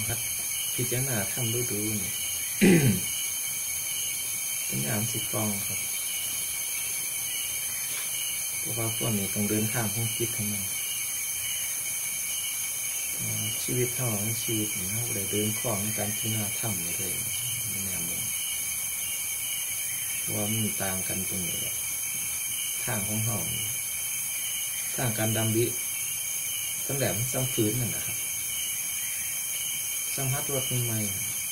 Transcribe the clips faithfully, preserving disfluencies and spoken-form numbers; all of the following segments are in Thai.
ครับ พิจารณาทำดูดูนี่ เป็นอย่างสิกองครับเพราะว่าพวกนี้ต้องเดินทางของจิตทั้งนั้นชีวิตเท่านั้นชีวิตนี้เราเลยเดินคล้องในการพิจารณาทำเลยในแนวมุมว่ามันต่างกันตรงนี้แหละทางของเราทางการดำดิตั้งแต่มันซ้ำฝืนนั่นนะครับสัมผัสรถใหม่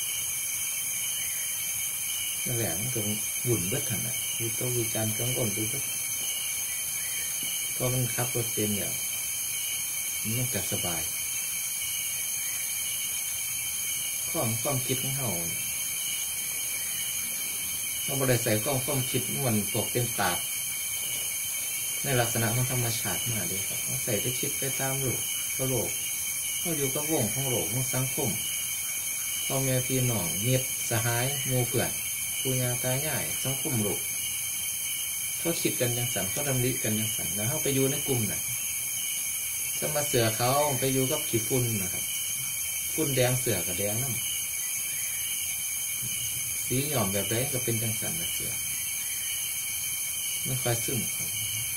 นั่นแหละมันก็หยุ่นเบิดขนาดวิตกวิจารกังวลดูก็พอมันขับรถเป็นเนี่ยมันจะสบายข้อความคิดของเราเราไม่ได้ใส่ข้อความคิดมันตกเป็นตาดในลักษณะของธรรมชาติมาดีครับเราใส่ไปคิดไปตามโลกก็โลกเราอยู่กับวงของโลกของสังคมพ่อแม่พี่น้องเมียสหายหมู่เพื่อนปู่ย่าตายายสังคมโลกเขาคิดกันยังสันเขาดำริกันยังสันแล้วเขาไปอยู่ในกลุ่มไหนจะมาเสือเขาไปอยู่กับขี้ฝุ่นนะครับฝุ่นแดงเสือกับแดงน้ำสีหย่อมแบบแดงก็เป็นจังสันแบบเสือมันคอยซึมครับ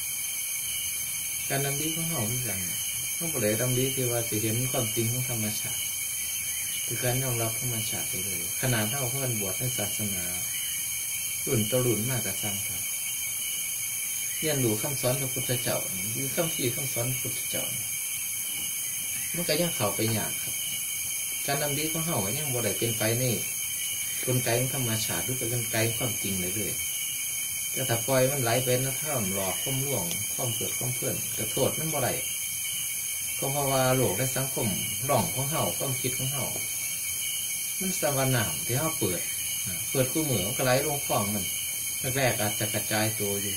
การดำริของเขาเหมือนกันเขาบอกเลยดำริที่ว่าจะเห็นความจริงของธรรมชาติคือการยอมรับธรรมชาติไปเลยขนาดเท่าเพื่อนบวชในศาสนารุ่นต่อรุ่นมากกระซังครับเรียนรู้คำสอนพระพุทธเจ้าหรือคำพีคำสอนพระพุทธเจ้ามันก็ยังเข้าไปยากครับการดำริของเขาก็ยังบ่ได้เป็นไปนี่กลไกของธรรมชาติหรือเป็นกลไกความจริงเลยเลยแต่ถ้าปล่อยมันไหลไปนะถ้าหลอกข้อมล่วงข้อมเกิดข้อมเพื่อนกระโทษมันบ่ได้ก็เพราะว่าโลกและสังคมร่องของเขาความคิดของเขามันสวรรค์หนามที่เขาเปิดเปิดคู่เหมือนกระไรลงคลองมันแรกอาจจะกระจายตัวอยู่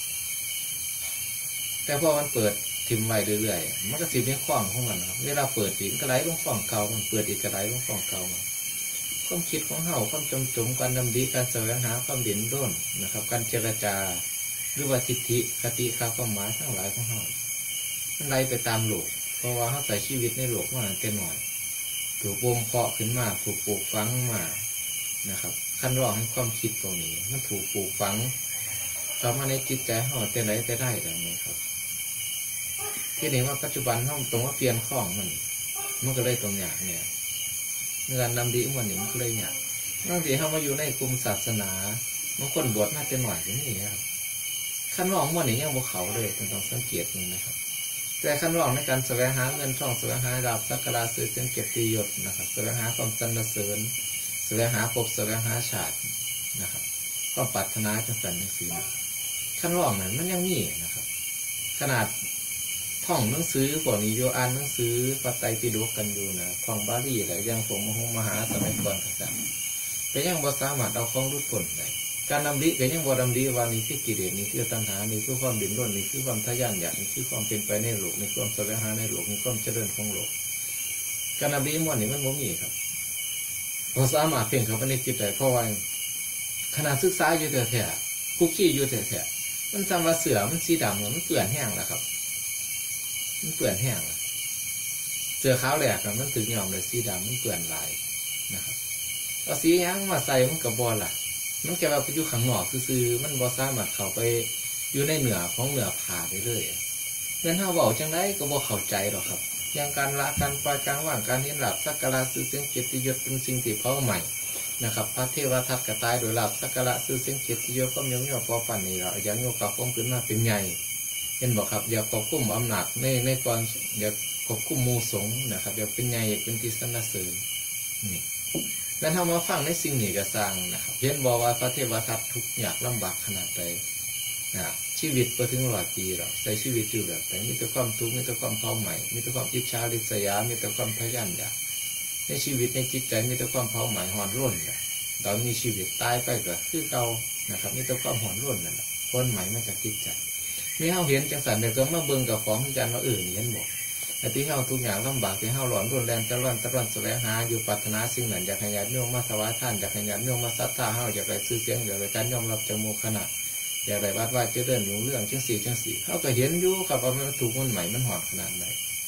แต่พอมันเปิดทิมไว้เรื่อยๆมันก็สิบในคลองของมันครับเวลาเปิดอีกกระไรลงคลองเก่ามันเปิดอีกกระไรลงคลองเก่ามันความคิดของเขาความจมจมการดำดิการแสวงหาความเด่นด้นนะครับการเจรจาหรือว่าทิฏฐิคติข้าความหมายทั้งหลายของเขามันไหลไปตามโลกเพราะว่าเขาใส่ชีวิตในโลกมาตั้งแต่หน่อยถูกบ่มเพาะขึ้นมาถูกปลูกฝังมานะครับขั้นรองให้ความคิดตรงนี้มันถูกปลูกฝังเข้ามาในจิตใจเขาแต่ไหนแต่ได้แบบนี้ครับที่นี่ว่าปัจจุบันเขาตรงว่าเปลี่ยนข้องมันมันก็เลยตรงอย่างเนี่ยงานนำดีมันนี่มันก็เลยเนี่ยบางทีเขามาอยู่ในกลุ่มศาสนาบางคนบวชน่าจะหน่อยอย่างนี้ครับขั้นรองมันนี่ยังบวเขาเลยต้องสังเกตนึงนะครับแต่ขั้นรองในการแสวงหาเงินทองแสวงหาดาบสักการะซื้อเสียงเกียรติยศนะครับแสวงหาความสรรเสริญแสวงหาภพแสวงหาชาตินะครับก็ปรารถนาจังสันจังสีขั้นรองนั้นมันยังมีนะครับขนาดท่องหนังสือพวกนี้โยอ่านหนังสือปไตยปิฎกกันอยู่นะท่องบาลีอะไรยังผมมหงมหาสมัยก่อนกันจังแต่ยังบ่สามารถเอาของรุดพ้นได้การดำริก็ยังบ่ดำริว่านี่คือกิเลสนี่คือตัณหานี่คือความดิ้นรนนี่คือความทะยานอยากนี่คือความเป็นไปในโลกนี่ความแสวงหาในโลกนี่ความเจริญของโลกการดำริม้วนนี่มันบ่มีครับบ่สามารถเพ่งเข้าไปในจิตได้เพราะว่าขนาดศึกษาอยู่แท้ๆคุกกี้อยู่แท้ๆมันจำว่าเสือมันสีดำมันเปื่อนแห้งแล้วครับมันเปื่อนแห้งแล้วเสือขาวแหลกมันถึงยอมเลยสีดำมันเปื่อนลายนะครับเอาสีย่างมาใส่มันกับบอลล่ะมันแค่ว่าไปอยู่ข้างนอกคือมันบอสามารถเข้าไปอยู่ในเหนือของเหนือผ่าได้เลยเงินห้าบอกจังไรก็บอเข้าใจหรอกครับอย่างการละการปล่อยกลางว่างการเห็นหลับสักการะซื้อเสียงเกียรติยศเป็นสิ่งที่เพ้าใหม่นะครับพระเทวทัตกระตายโดยหลับสักการะซื้อเสียงเกียรติยศก็ยังยอมพอฟันนี่เราอย่างโยกกับความขึ้นมาเป็นใหญ่เห็นบอกครับอย่าควบคุมอำนาจในในก่อนอย่าควบคุมมูสงนะครับอย่าเป็นใหญ่เป็นที่สรรเสริญนี่แล้วถ้ามาฟังในสิ่งนี้ก็สร้างนะครับเห็นบอกว่าพระเทวทัตทุกข์ยากลำบากขนาดใดนะชีวิตไปถึงร้อยปีหรอกใช้ชีวิตอยู่แบบแต่มีแต่ความทุกข์มีแต่ความเผาใหม่มีแต่ความอิจฉาริษยามีแต่ความทะยานอยากในชีวิตในจิตใจมีแต่ความเผาใหม่หอนร่นเนี่ยตอนมีชีวิตตายไปก็คือเก่านะครับมีแต่ความหอนร่นนั่นแหละพ้นใหม่มาจากจิตใจมีเฮาเห็นจังสันเดี๋ยวก็มาเบิ่งกับของที่การว่าเออเห็นบอกแต่ที่เฮาทุกอย่างลำบากที่เฮาหลอนรุนแรงตะล่อนตะล่อนแสวงหาอยู่ปรารถนาสิ่งนั้นอยากให้ญาติโยมมาถวายท่านอยากให้ญาติโยมมาศรัทธาเฮาอยากได้ซื้อเสียงอยากได้การยอมรับจากหมู่คณะอยากได้วัดว่าจะเดินอยู่เรื่องจังสี่จังสี่เฮาก็เห็นอยู่ครับว่ามันถูกมันใหม่มันหอนขนาดไหน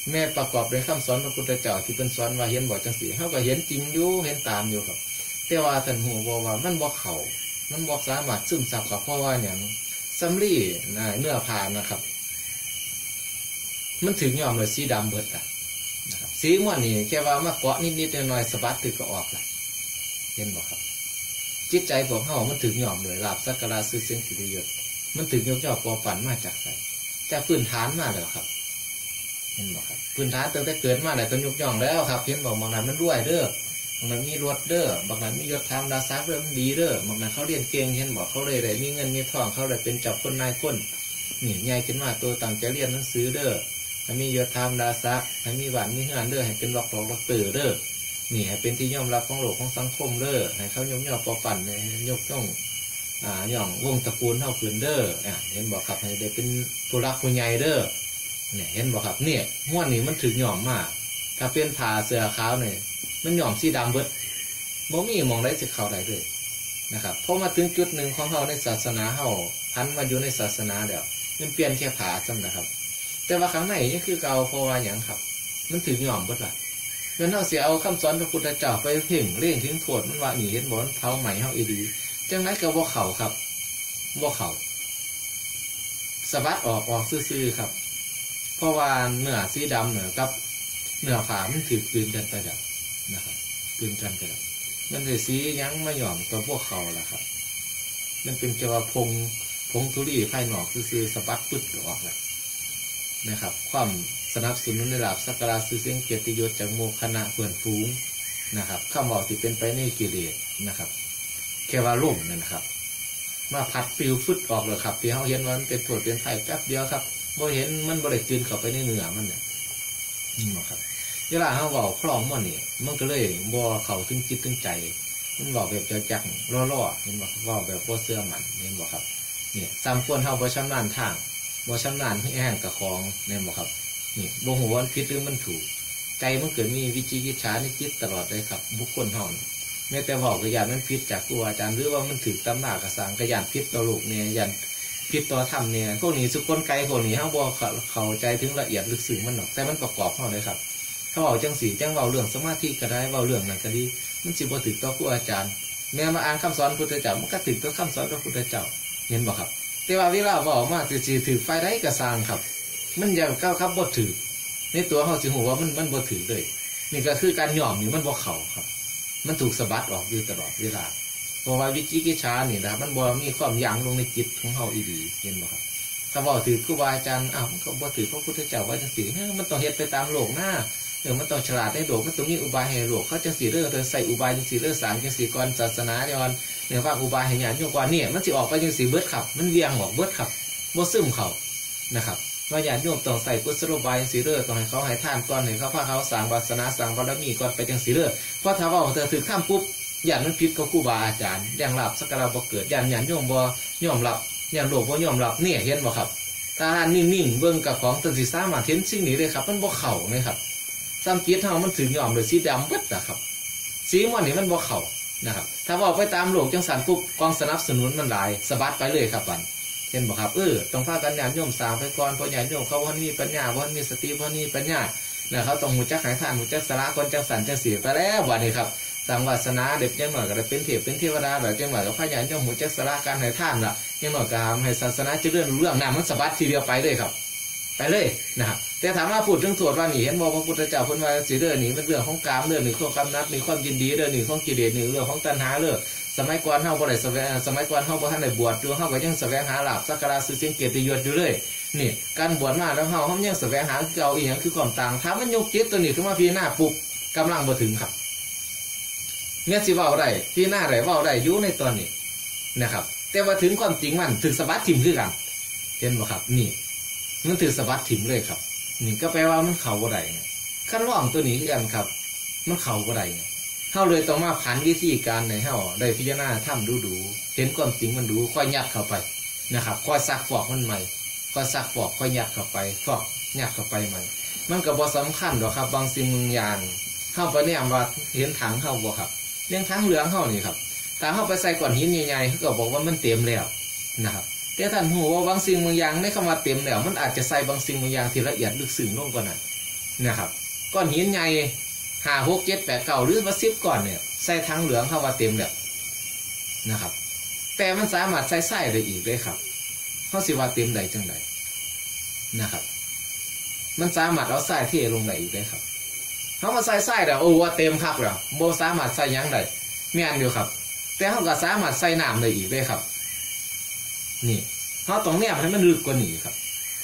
แม่ประกอบด้วยคำสอนพระพุทธเจ้าที่เป็นสอนว่าเห็นบ่จังสีเขาก็เห็นจริงอยู่เห็นตามอยู่ครับแต่ว่าท่านหูบอกว่ามันบ่เข่ามันบ่สามารถซึมซับกับเพราะว่าอย่างสำลีเนื้อผ้านะครับมันถึงยอมเลยสีดำเบิดอะนะครับสีม่วงนี่แค่ว่ามาเกาะนิดๆหน่อยๆสะบัดตึกก็ออกละเห็นบ่ครับจิตใจของเขามันถึงยอมเลยลาบสักการะซื้อเสียงกิริยศมันถึงยกย่อปอปั่นมาจากไหนจากพื้นฐานมาเลยครับเห็นบ่ครับพื้นฐานตั้งแต่เกิดมาแต่ต้นยกย่องแล้วครับเห็นบอกบางนั้นมันรวยเด้อบางนั้นมีรถเด้อบางนั้นมียศธรรมดาซักเรื่องดีเด้อบางนั้นเขาเรียนเก่งเห็นบอกเขาเลยได้มีเงินมีทองเขาเลยเป็นเจ้าคนนายคนนี่ใหญ่ขึ้นมาตัวต่างจะเรียนหนังสือเด้อให้มียศธรรมดาซักให้มีบ้านมีงานเด้อให้เป็นหลอกหลอกหลอกตื่นเด้อนี่ให้เป็นที่ยอมรับของโลกของสังคมเด้อให้เขายกย่อปอปั่นให้ยกย่องอ่าย่องวงตระกูลเท่าคืนเด้ออ่ะเห็นบอกครับให้ได้เป็นผู้รักผู้ใหญ่เด้อเนี่ยเห็นบอกครับเนี่ยม้วนนี่มันถึงหย่อมมากถ้าเป็นผ่าเสื้อขาวเนี่ยมันหย่อมสีดำเบิดบ่มีมองได้สิเขาได้เลยนะครับพอมาถึงจุดหนึ่งของเขาในศาสนาเขาพันมาอยู่ในศาสนาเดี๋ยวมันเปลี่ยนแค่ผ่าจำนะครับแต่ว่าครั้งไหนนี่คือเก่าเพราะว่าอย่างครับมันถึงหย่อมเบิดละเมื่อเราเสียเอาคำสอนพระพุทธเจ้าไปเพ่งเร่งทิ้งโทษมันว่าหนีเห็นบ่นเท้าใหม่เขาอีดีจังไรก็บ่เข่าครับบ่เข่าสะบัดออกออกซื่อๆครับเพราะว่าเนื้อสีดำเนื้อกับเนื้อผ่ามันถือกลืนกันไปแล้วนะครับกลืนกันไปแล้วมันเลยสียั้งไม่หย่อมตัวพวกเขาแหละครับมันเป็นเกี่ยวกับพงพงทุลีไข่หนอกซื่อๆสะบัดปึ๊ดออกแล้วนะครับความสนับสนุนในระดับสักการะซื้อเสียงเกียรติยศจากโมคณะเพื่อนฟูงนะครับข้าบอกที่เป็นไปในกิเลสนะครับแค่ว่าลุ่มนั่นนะครับมาพัดปิวฟึดออกเลยครับที่เขาเห็นว่ามันเป็นโทษเป็นไถ่แป๊บเดียวครับบ่เห็นมันบริจืนเข้าไปในเนื้อมันเนี่ยนี่ครับเวลาเขาบอกคลองมันนี่มันก็เลยบ่เข้าถึงจิตถึงใจมันบอกแบบจะจักล่อๆเห็นบอกว่าแบบบ่เสื่อมันเห็นบอกครับเนี่ยซ้ำควรเขาบ่ชำนาญทางบ่ชำนาญแห้งกับของเนี่ยบอกครับนี่บ่หัวมันผิดหรือมันถูกใจมันเกิดมีวิจิกิจฉาในจิตตลอดเลยครับบุคคลเท่านั้นแม้แต่บอกกระยานมันพิษจากครูอาจารย์หรือว่ามันถือตำหนากระสังกระยานพิษต่อลูกเนี่ยยันพิษต่อธรรมเนี่ยพวกนี้สุกลไกพวกนี้เขาบอกเข้าใจถึงละเอียดลึกซึ้งมันหรอกแต่มันประกอบเขาเลยครับเขาบอกจังสีจังเบาเรื่องสมาธิก็ได้เบาเรื่องนั่นก็ดีมันสิบ่ถือต่อครูอาจารย์แม้มาอ่านคำสอนพุทธเจ้ามันก็ถือต่อคำสอนพระพุทธเจ้าเห็นบ่ครับแต่ว่าเวลาบอกมาจะจีถือไฟได้กระสังครับมันยังก้าวครับบ่ถือในตัวเขาสิหัวว่ามันมันบ่ถือเลยนี่ก็คือการหย่อมนี่มันบ่เข่าครับมันถูกสะบัดออกอยู่ตลอดเวลาเพราะว่าวิจิกิจฉานี่นะครับมันบ่มีความยั้งลงในจิตของเขาอีดีเห็นบ่ครับถ้าบอกถือครูบาอาจารย์อ้าวมันก็บ่ถือพระพุทธเจ้าว่าจังซี่มันต้องเฮ็ดไปตามโลกหน้าเออมันต้องฉลาดในโลกมันต้องมีอุบายให้โลกเขาจังซี่เด้อเธอใส่อุบายจังซี่เด้อสารจังซี่ก่อนศาสนาย้อนเนี่ยว่าอุบายให้ญาติโยมก่อนเนี่ยมันสิออกไปจังซี่เบิดครับมันเวียงออกเบิดครับบ่ซึมเข้านะครับว่าญาติโยมต้องใส่กุศโลบายจังซี่เด้อต้องให้เขาให้ทานก่อนให้เขาพาเขาสร้างวาสนาสร้างบารมีก่อนไปจังซี่เด้อเพราะถ้าว่าเธอถือข้ามปุ๊บอย่างนั้นผิดกับครูบาอาจารย์อย่างหลับสักการะบ่เกิดอย่างหยันโยมบ่ยอมรับอย่างโลภบ่ยอมรับเนี่ยเห็นบ่ครับถ้านิ่งๆเบิ่งกับของตนสิสามารถเห็นสิ่งนี้เลยครับมันบ่เข้าเลยครับซ้ำจิตเฮามันถึงยอมเลยสีดำเบิดนะครับสีม่วงนี่มันบ่เข้านะครับถ้าว่าไปตามโลกจังสันปุ๊บกองสนับสนุนมันหลายสะบัดไปเลยครับบัดเห็นบ่ครับเออต้องพากันญาติโยมสร้างไปก่อนเพราะญาติโยมเขาบ่มีปัญญาบ่มีสติบ่มีปัญญาเนี่ยเขาต้องรู้จักให้ทานรู้จักสละคนจังสันจังสีไปแล้วบัดนี้ครับสังวาสนาเด็กยังหน่อยก็ได้เป็นเทพเป็นเทวดาแบบยังหน่อยก็พยายามจะหัวจักสละการให้ท่านละยังหน่อยก็ทำให้ศาสนาเจริญรุ่งเรืองนำมันสะบัดทีเดียวไปเลยครับไปเลยนะครับแต่ถามว่าพูดถึงโทษว่าหนีเห็นบอกพระพุทธเจ้าพูดว่าสีเรื่องนี้มันเรื่องของกามเรื่องหนึ่งของความนับหนึ่งความยินดีเรื่องหนึ่งของกิเลสหนึ่งเรื่องของตัณหาเรื่องสมัยก่อนเฮาบ่ได้แสวงสมัยก่อนเฮาบ่ทันได้บวชอยู่เฮาก็ยังแสวงหาลาภสักการะชื่อเสียงเกียรติยศอยู่เลยนี่การบวชมาแล้วเฮาเฮายังแสวงหาเก่าอีหยังคือความต่างถ้ามันยกจิตตัวนี้ขึ้นมาพิจารณาปุ๊บกำลังบ่ถึงครับเนี่ยสิว่าได้พี่หน้าไรว่าได้ยุ่ในตอนนี้นะครับแต่ว่าถึงความจริงมันถึงสะบัดถิ่มคือกันเห็นไหมครับนี่มันถึงสะบัดถิ่มเลยครับนี่ก็แปลว่ามันเข่าบ่ได้เนี่ยขั้นร่องตัวนี้คือกันครับมันเข่าบ่ได้เนี่ยเฮาเลยต้องมาผันวิธีการในเฮาได้พิจารณาทำดูดูเห็นความจริงมันดูค่อยยัดเข้าไปนะครับค่อยซักฟอกมันใหม่ค่อยซักฟอกค่อยยัดเข้าไปฟอกยัดเข้าไปใหม่มันก็บ่สำคัญหรอกครับบางสิ่งบางอย่างเข้าไปเนี่ยว่าเห็นถังเข้าบ่ครับเลี้ยงทั้งเหลืองเข้านี่ครับถ้าเข้าไปใส่ก้อนหินใหญ่ๆเขาก็บอกว่ามันเต็มแล้วนะครับแต่ท่านหูว่าบางสิ่งบางอย่างในคำว่าเต็มแล้วมันอาจจะใส่บางสิ่งบางอย่างที่ละเอียดลึกซึ้งลงกว่านั้นนะครับก้อนหินใหญ่ห้าหกเจ็ดแปดเก้าหรือว่าสิบก้อนเนี่ยใส่ถังเหลืองเข้ามาเต็มแล้วนะครับแต่มันสามารถใส่ไส้ได้อีกเลยครับเขาสิว่าเต็มได้จังไดนะครับมันสามารถเอาไส้เทลงได้อีกเลยครับเขามาใส่ไส้แต่โอ้ว่าเต็มครับแล้วโบสามารถใส่ยังได้แม่นอยู่ครับแต่เขาก็สามารถใส่น้ำได้อีกเลยครับนี่เขาต้องแนบให้มันลึกกว่านี้ครับ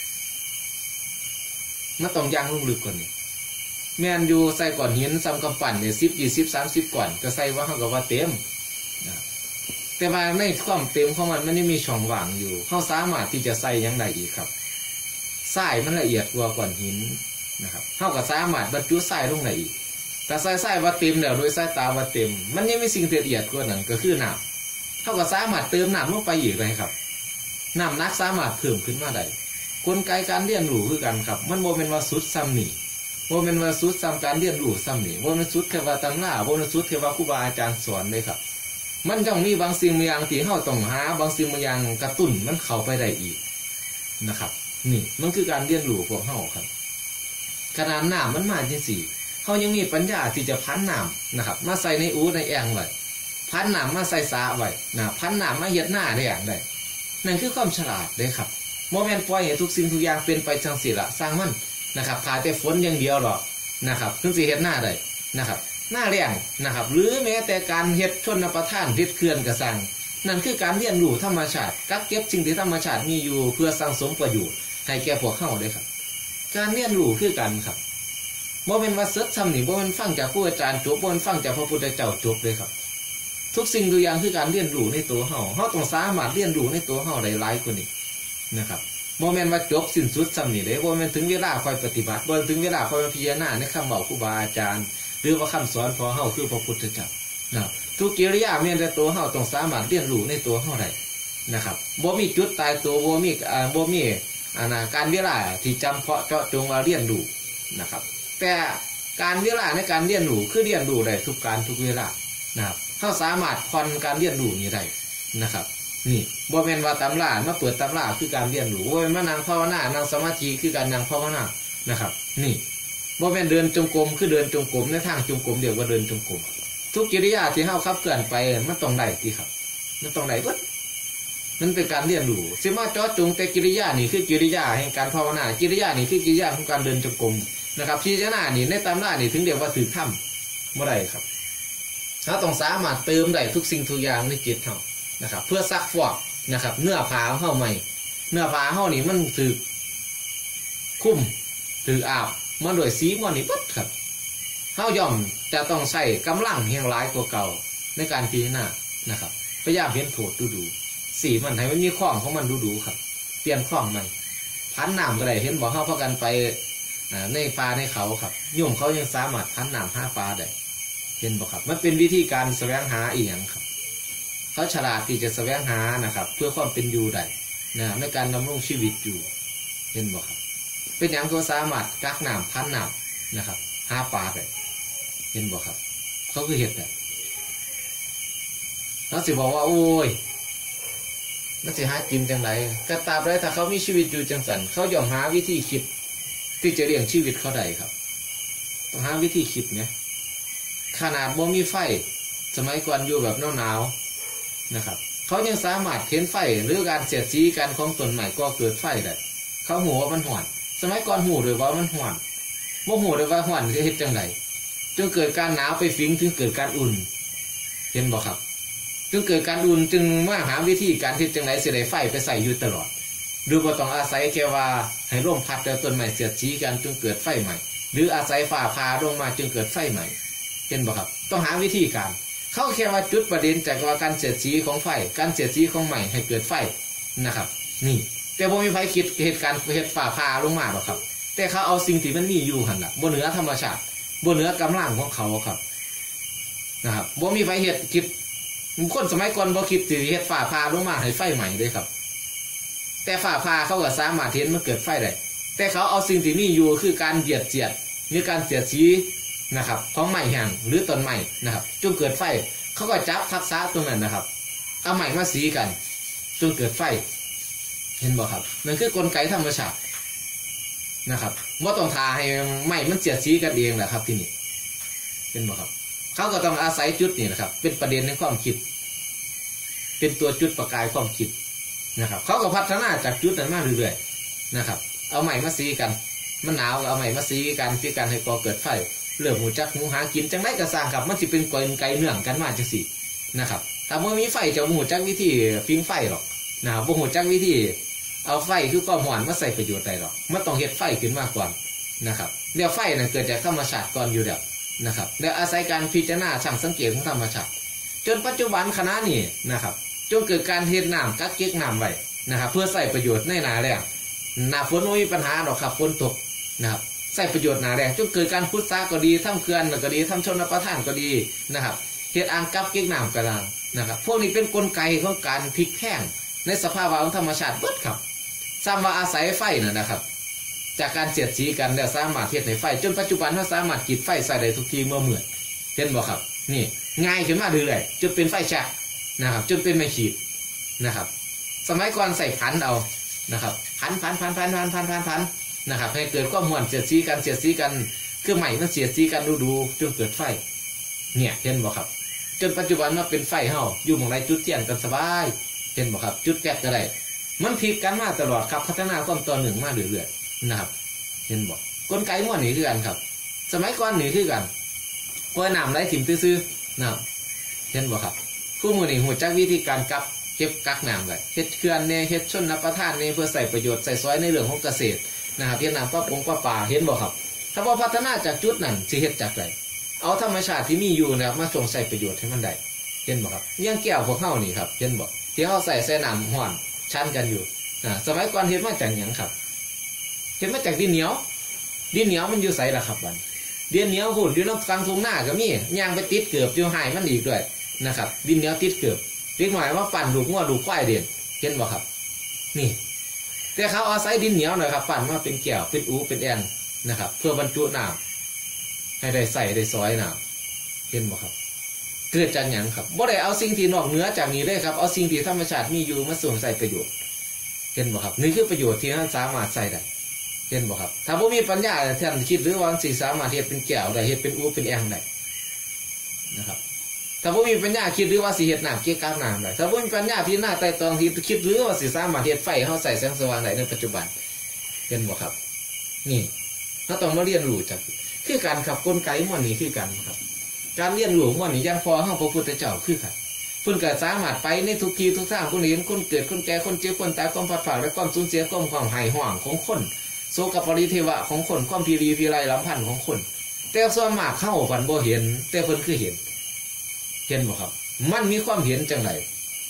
มันต้องย่างลงลึกกว่านี้แม่นอยู่ใส่ก่อนหินซ้ำกำปั่นเนี่ยสิบยี่สิบสามสิบก่อนก็ใส่ว่าเขาก็ว่าเต็มนะแต่ว่าในความเต็มของมันมันยังมีช่องว่างอยู่เขาสามารถที่จะใส่ยังได้อีกครับทรายมันละเอียดกว่าก่อนหินนะครับเขาก็สามารถบรรจุทรายลงได้อีกแต่ใส่ทรายว่าเต็มแล้วโดยสายตาว่าเต็มมันยังมีสิ่งละเอียดกว่านั้นก็คือน้ำเขาก็สามารถเติมน้ำลงไปอีกเลยครับน้ำหนักสามารถเพิ่มขึ้นมาได้กลไกการเรียนรู้คือกันครับมันโมเป็นว่าสุดซ้ำนี่โมเป็นว่าสุดซ้ำการเรียนรู้ซ้ำนี่โมเป็นสุดแค่ว่าตำราโมเป็นสุดแค่ว่าครูบาอาจารย์สอนเลยครับมันต้องมีบางสิ่งบางอย่างที่เขาต้องหาบางสิ่งบางอย่างกระตุ้นมันเข้าไปได้อีกนะครับนี่มันคือการเรียนรู้ของเขาครับขนาดน้ำมันมาจริงสิเขายังมีปัญญาที่จะพันน้ำนะครับมาใส่ในอู่ในแอ่งไว้พันน้ำมาใส่สาไว้นะพันน้ำมาเฮ็ดหน้าได้อย่างใดนั่นคือความฉลาดเลยครับโมเมนต์ปล่อยให้ทุกสิ่งทุกอย่างเป็นไปจังสิละสร้างมันนะครับขาแต่ฝนอย่างเดียวหรอกนะครับถึงสิเฮ็ดหน้าได้นะครับหน้าแรงนะครับหรือแม้แต่การเฮ็ดชนประทานเฮ็ดเขื่อนกระสังนั่นคือการเรียนรู้ธรรมชาติกักเก็บสิ่งที่ธรรมชาติมีอยู่เพื่อสร้างสมประโยชน์ให้แก่พวกเขาเลยครับการเรียนรู้คือกันครับโมเป็นว่าเสิร์ชทำนี่โมเป็นฟังจากผู้อาจารย์จบโมเป็นฟังจากพระพุทธเจ้าจบเลยครับทุกสิ่งทุกอย่างคือการเรียนรู้ในตัวเขาเขาต้องสามารถเรียนรู้ในตัวเขาได้หลายกว่านี้นะครับโมเมนต์ว่าจบสิ้นสุดซ้ำนี่เลยโมเมนต์ถึงเวลาคอยปฏิบัติโมเมนต์ถึงเวลาคอยพิจารณาในคำบอกครูบาอาจารย์หรือว่าคำสอนของเขาคือพระพุทธเจ้านะทุกกิริยาเมียนแต่ตัวเขาต้องสามารถเรียนรู้ในตัวเขาได้นะครับโมมีจุดตายตัวโมมีอ่าโมมีอ่าการเวลาที่จำเพาะเจาะจงว่าเรียนรู้นะครับแต่การเวลาในการเรียนรู้คือเรียนรู้ได้ทุกการทุกเวลานะครับเขาสามารถคอนการเรียนรู้นี้ได้นะครับนี่บ่แม่นว่าตำรามาเปิดตำราคือการเรียนรู้บ่แม่นมานั่งภาวนานั่งสมาธิคือการนั่งภาวนานะครับนี่บ่แม่นเดินจงกรมคือเดินจงกรมในทางจงกรมเดียวว่าเดินจงกรมทุกกิริยาที่เฮาขับเคลื่อนไปมันต้องได้ที่ครับมันต้องได้เบิดมันเป็นการเรียนรู้สิมาเจาะจงแต่กิริยานี่คือกิริยาแห่งการภาวนากิริยานี่คือกิริยาของการเดินจงกรมนะครับพิจารณานี่ในตำรานี่ถึงเรียกว่าถือถ้ำบ่ได้ครับเราต้องสามารถเติมได้ทุกสิ่งทุกอย่างในจิตเฮานะครับเพื่อซักฟอกนะครับเนื้อผ้าของเฮาใหม่เนื้อผ้าเฮานี่มันถือคุ้มถืออาบมาโดยสีมันนี่ปั๊บครับเฮาย่อมจะต้องใส่กำลังเฮียงหลายกว่าเก่าในการพิจารณานะครับพยายามเห็นโทษดูดูสีมันให้มันมีข้องของมันดูดูครับเปลี่ยนข้องใหม่พันน้ำก็ได้เห็นบอกเฮาพากันไปในป่าในเขาครับโยมเขายังสามารถพันน้ำห้าปลาได้เห็นบอกครับมันเป็นวิธีการแสวงหาอีกอย่างครับเขาฉลาดที่จะแสวงหานะครับเพื่อความเป็นอยู่ได้นะในการดำรงชีวิตอยู่เห็นบอกครับเป็นอย่างเขาสามารถกักน้ำพันน้ำนะครับห้าปลาได้เห็นบอกครับเขาคือเห็ดเนี่ยเขาสิบอกว่าโอ้ยนั่นสิหากินจังไรกระตาบไรถ้าเขามีชีวิตอยู่จังสันเขาย่อมหาวิธีคิดที่จะเลี้ยงชีวิตเขาได้ครับต้องหาวิธีคิดเนี่ยขนาดบ่มีไฟสมัยก่อนอยู่แบบหนาวๆนะครับเขายังสามารถเห็นไฟหรือการเสียดสีกันของต้นไม้ก็เกิดไฟได้เขาหูว่ามันห่อนสมัยก่อนหูเลยว่ามันห่อนโมโหเลยว่าห่อนจะเห็นจังไรจนเกิดการหนาวไปฟิ้งถึงเกิดการอุ่นเห็นบ่ครับจึงเกิดการอุ่นจึงมาหาวิธีการที่จังไรเสียได้ไฟไปใส่อยู่ตลอดหรือว่าต้องอาศัยแค่ว่าให้ร่มพัดแล้วต้นไม้เสียดสีกันจึงเกิดไฟใหม่หรืออาศัยฝ่าพาลงมาจึงเกิดไฟใหม่เห็นบ่ครับต้องหาวิธีการเขาแค่ว่าจุดประเด็นจากว่าการเสียดสีของไฟการเสียดสีของใหม่ให้เกิดไฟนะครับนี่แต่บ่มีไฟคิดเหตุการณ์เหตุฝ่าพาลงมาหรอกครับแต่เขาเอาสิ่งที่มันมีอยู่หันละบนเหนือธรรมชาติบนเหนือกำลังของเขาครับนะครับบ่มีไฟเหตุคิดคนสมัยก่อนบ่คิดสิเหตุฝ่าพาลงมาให้ไฟใหม่เลยครับแต่ฝ่าพาเขาก็สามารถเห็นมันเกิดไฟได้แต่เขาเอาสิ่งที่มีอยู่คือการเหยียดเสียดหรือการเสียดสีนะครับของไม้แห้งหรือต้นไม้นะครับจนเกิดไฟเขาก็จับทักษะตรงนั้นนะครับเอาไม้มาสีกันจนเกิดไฟเห็นบ่ครับนั่นคือกลไกธรรมชาตินะครับว่าต้องทาให้ไม้มันเสียดสีกันเองแหละครับที่นี่เป็นบ่ครับเขาก็ต้องอาศัยจุดนี่นะครับเป็นประเด็นในความคิดเป็นตัวจุดประกายความคิดนะครับเขาก็พัฒนาจากจุดนั้นมาเรื่อยๆนะครับเอาไม้มาสีกันมันหนาวเอาไม้มาสีกันที่กันให้ก่อเกิดไฟเรื่องหูจักหูหากินจังได้กระสร้างครับมันจะเป็นกลไกเนื่องกันมาจังสินะครับแต่เมื่อมีไฟจะหูจักวิธีปิ้งไฟหรอกนะครับหูจักวิธีเอาไฟคือก้อนหวานมาใส่ประโยชน์ได้หรอกมันต้องเฮ็ดไฟขึ้นมาก่อนนะครับเดี๋ยวไฟนั้นเกิดจากธรรมชาติก่อนอยู่แล้วนะครับและอาศัยการพิจารณาช่างสังเกตของธรรมชาติจนปัจจุบันขณะนี้นะครับจนเกิดการเทน้ำกักเก็บน้ำไว้นะครับเพื่อใส่ประโยชน์ในหนาแรงหนาฝนไม่มีปัญหาหรอกครับฝนตกนะครับใส่ประโยชน์หนาแรงจนเกิดการพุทธาก็ดีทำเขื่อนก็ดีทำชนประทานก็ดีนะครับเฮ็ดอ่างกักเก็บน้ำก็ได้นะครับพวกนี้เป็นกลไกของการพลิกแพงในสภาวะของธรรมชาติเบิดครับซ้ำว่าอาศัยไฟน่ะนะครับจากการเสียดสีกันแล้วสามารถเฮ็ดให้ไฟจนปัจจุบันเราสามารถกิดไฟใส่ได้ทุกทีเมื่อเหมือนเห็นบ่ครับนี่ง่ายขึ้นมาเรื่อยๆจนเป็นไฟแช็กนะครับจนเป็นไม้ขีดนะครับสมัยก่อนใส่พันเอานะครับพันพันพันพันพันพันพันพันนะครับให้เกิดความม่วนเสียดสีกันเสียดสีกันคือใหม่มันเสียดสีกันดูดูจนเกิดไฟเนี่ยเห็นบ่ครับจนปัจจุบันมาเป็นไฟเฮาอยู่หม้องไรจุดเทียนกันสบายเห็นบ่ครับจุดแก๊สก็ได้มันพลิกกันมาตลอดครับพัฒนาความต่อหนึ่งมาเรื่อยๆนะครับเห็นบ่กลไกม่วนนี่คือกันครับสมัยก่อนนี่คือกันปล่อยน้ำไหลถิ่มซื่อๆนะครับเห็นบ่ครับคู่มือนี่หูจักวิธีการกับเก็บกักน้ำไว้เฮ็ดเขื่อนเนี่ยเฮ็ดชนประทานเนี่ยเพื่อใส่ประโยชน์ใส่ซอยในเรื่องของเกษตรนะครับเฮ็ดน้ำประปงประปาเห็นบ่ครับถ้าว่าพัฒนาจากจุดนั้นสิเฮ็ดจากไหนเอาธรรมชาติที่มีอยู่นะครับมาส่งใส่ประโยชน์ให้มันได้เห็นบ่ครับยังแก้วพวกเฮานี่ครับเห็นบ่ที่เฮาใส่ใส่น้ำห้อนชั้นกันอยู่นะสมัยก่อนเฮ็ดมาจากหยังครับเฮ็ดมาจากดินเหนียวดินเหนียวมันอยู่ไสล่ะครับบัดดินเหนียวหุ่นอยู่น้ำกลางทุ่งนาก็มีย่างไปติดเกือบอยู่หายมันอีกด้วยนะครับดินเหนียวติดเกือบเรียกหน่อยว่าปั่นดูกงัวดูควายเด่นเห็นบ่ครับนี่แต่เขาอาศัยดินเหนียวหน่อยครับปั่นมาเป็นแก้วเป็นอูเป็นแอนนะครับเพื่อบรรจุน้ำให้ได้ใส่ได้ซอยน้ำเห็นบ่ครับเกิดจากหยังครับบ่ได้เอาสิ่งที่นอกเหนือจากนี้เลยครับเอาสิ่งที่ธรรมชาติมีอยู่มาส่งใส่ประโยชน์เห็นบ่ครับนี่คือประโยชน์ที่ท่านสามารถใส่ได้เห็นบ่ครับถ้าบ่มีปัญญาท่านคิดหรือว่าสิสามารถเฮ็ดเป็นแก้วได้เฮ็ดเป็นอูเป็นแอนได้นะครับถ้าบ่มีปัญญาคิดหรือว่าสิเฮ็ดน้ำเกี่ยวกับน้ำได้ถ้าบ่มีปัญญาพิจารณาไต่ตรองคิดหรือว่าสิสามารถเฮ็ดไฟเฮาใส่แสงสว่างได้ในปัจจุบันเห็นบ่ครับนี่เราต้องมาเรียนรู้จากคือการขับกลไกม่วนนี้คือกันครับการเรียนรู้ม่วนนี้อย่างพอเฮาพระพุทธเจ้าคือกันเพิ่นก็สามารถไปในทุกที่ทุกทางคนเห็นคนเกิดคนแก่คนเจ็บคนตายความพัดผ่าและความสูญเสียความความหายห่วงของคนโศกปริเทวะของคนความพีรีพีไรลำพันธ์ของคนแต่ส่วนมากเข้าฝันบ่เห็นแต่เพิ่นคือเห็นเห็นบ่ครับมันมีความเห็นจังไร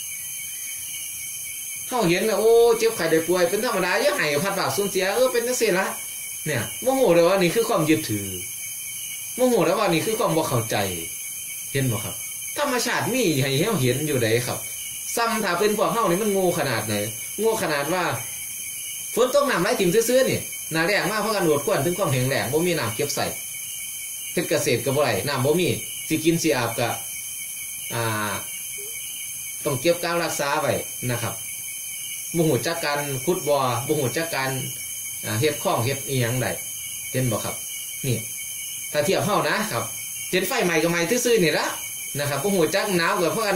เข้าเห็นแล้วโอ้เจ็บไข้ได้ป่วยเป็นธรรมดาอย่าให้พัดผ่าสูญเสียเออเป็นจังซี่ละเนี่ยโมโหเลยว่านี่คือความยึดถือโมโหแล้วว่านี่คือความบ่เข้าใจเห็นบ่ครับธรรมชาติมีให้เฮาเห็นอยู่ไหนครับซ้ำถ้าเป็นพวกเฮานี่มันโง่ขนาดไหนโง่ขนาดว่าฝนตกน้ำไหลติ่มซื่อๆนี่หน้าแรงมากเพราะการโดดกวนถึงความแห้งแล้งบ่มีน้ำเก็บใส่เฮ็ดเกษตรก็บ่ได้น้ำบ่มีสิกินสิอาบก็อ่าต้องเก็บกาวรักษาไว้นะครับบ่ฮู้จักการขุดบ่อบ่ฮู้จักการเฮ็ดคลองเฮ็ดอีหยังได้เห็นบ่ครับนี่ถ้าเทียบเฮานะครับเห็นไฟใหม่ก็ใหม่ซื่อๆนี่ละนะครับบ่ฮู้จักหนาวก็เพราะกัน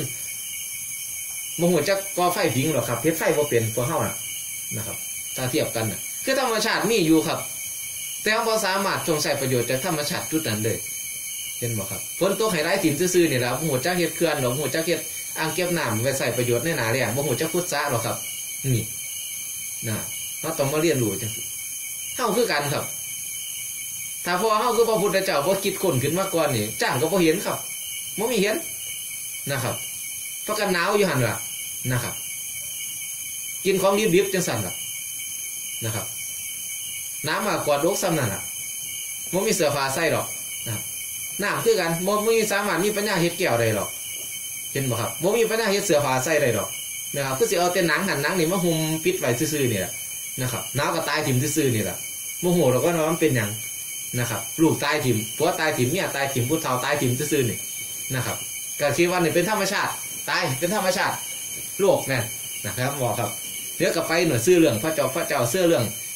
บ่ฮู้จักก่อไฟผิงหรอกครับเฮ็ดไฟบ่เป็นพวกเฮาน่ะนะครับถ้าเทียบกันน่ะคือธรรมชาติมีอยู่ครับแต่เราบ่สามารถจงใช้ประโยชน์จากธรรมชาติจุดนั้นเลยเห็นบ่ครับฝนตกให้ไหลถิ่มซื่อๆนี่ล่ะบ่ฮู้จักเฮ็ดเขื่อนหรอกบ่ฮู้จักเฮ็ดอ่างเก็บน้ำไว้ใช้ประโยชน์ในหน้าแล้งบ่ฮู้จักขุดสระหรอกครับนี่นะเราต้องมาเรียนรู้จังซี่เฮาคือกันครับถ้าพอเฮาคือพระพุทธเจ้าบ่คิดค้นขึ้นมาก่อนนี่จ้างก็บ่เห็นครับบ่มีเห็นนะครับเพราะกันหนาวอยู่หั่นล่ะนะครับกินของดิบๆจังซั่นล่ะนะครับน้ำมากอดโรคซ้ำนั่นล่ะบ่มีเสื้อผ้าใส่หรอกนะครับน้ำคือกันบ่มีสามารถมีปัญญาเฮ็ดแก้วได้หรอกเห็นบ่ครับบ่มีปัญญาเฮ็ดเสื้อผ้าใส่ได้หรอกนะครับคือสิเอาแต่หนังหันหนังนี่มาหุ้มปิดไว้ซื่อๆนี่แหละนะครับหนาวก็ตายถิ่มซื่อๆนี่แหละโมโหเราก็ว่ามันเป็นหยังนะครับลูกตายถิ่มผัวตายถิ่มเมียตายถิ่มผู้เฒ่าตายถิ่มซื่อๆนี่นะครับก็คิดว่านี่เป็นธรรมชาติตายเป็นธรรมชาติโลกนั่นนะครับบอกครับเดี๋ยวก็ไปหน่วยซื้อเรื่องพระเจ้าพระเจ้าเสื้อเรื่อง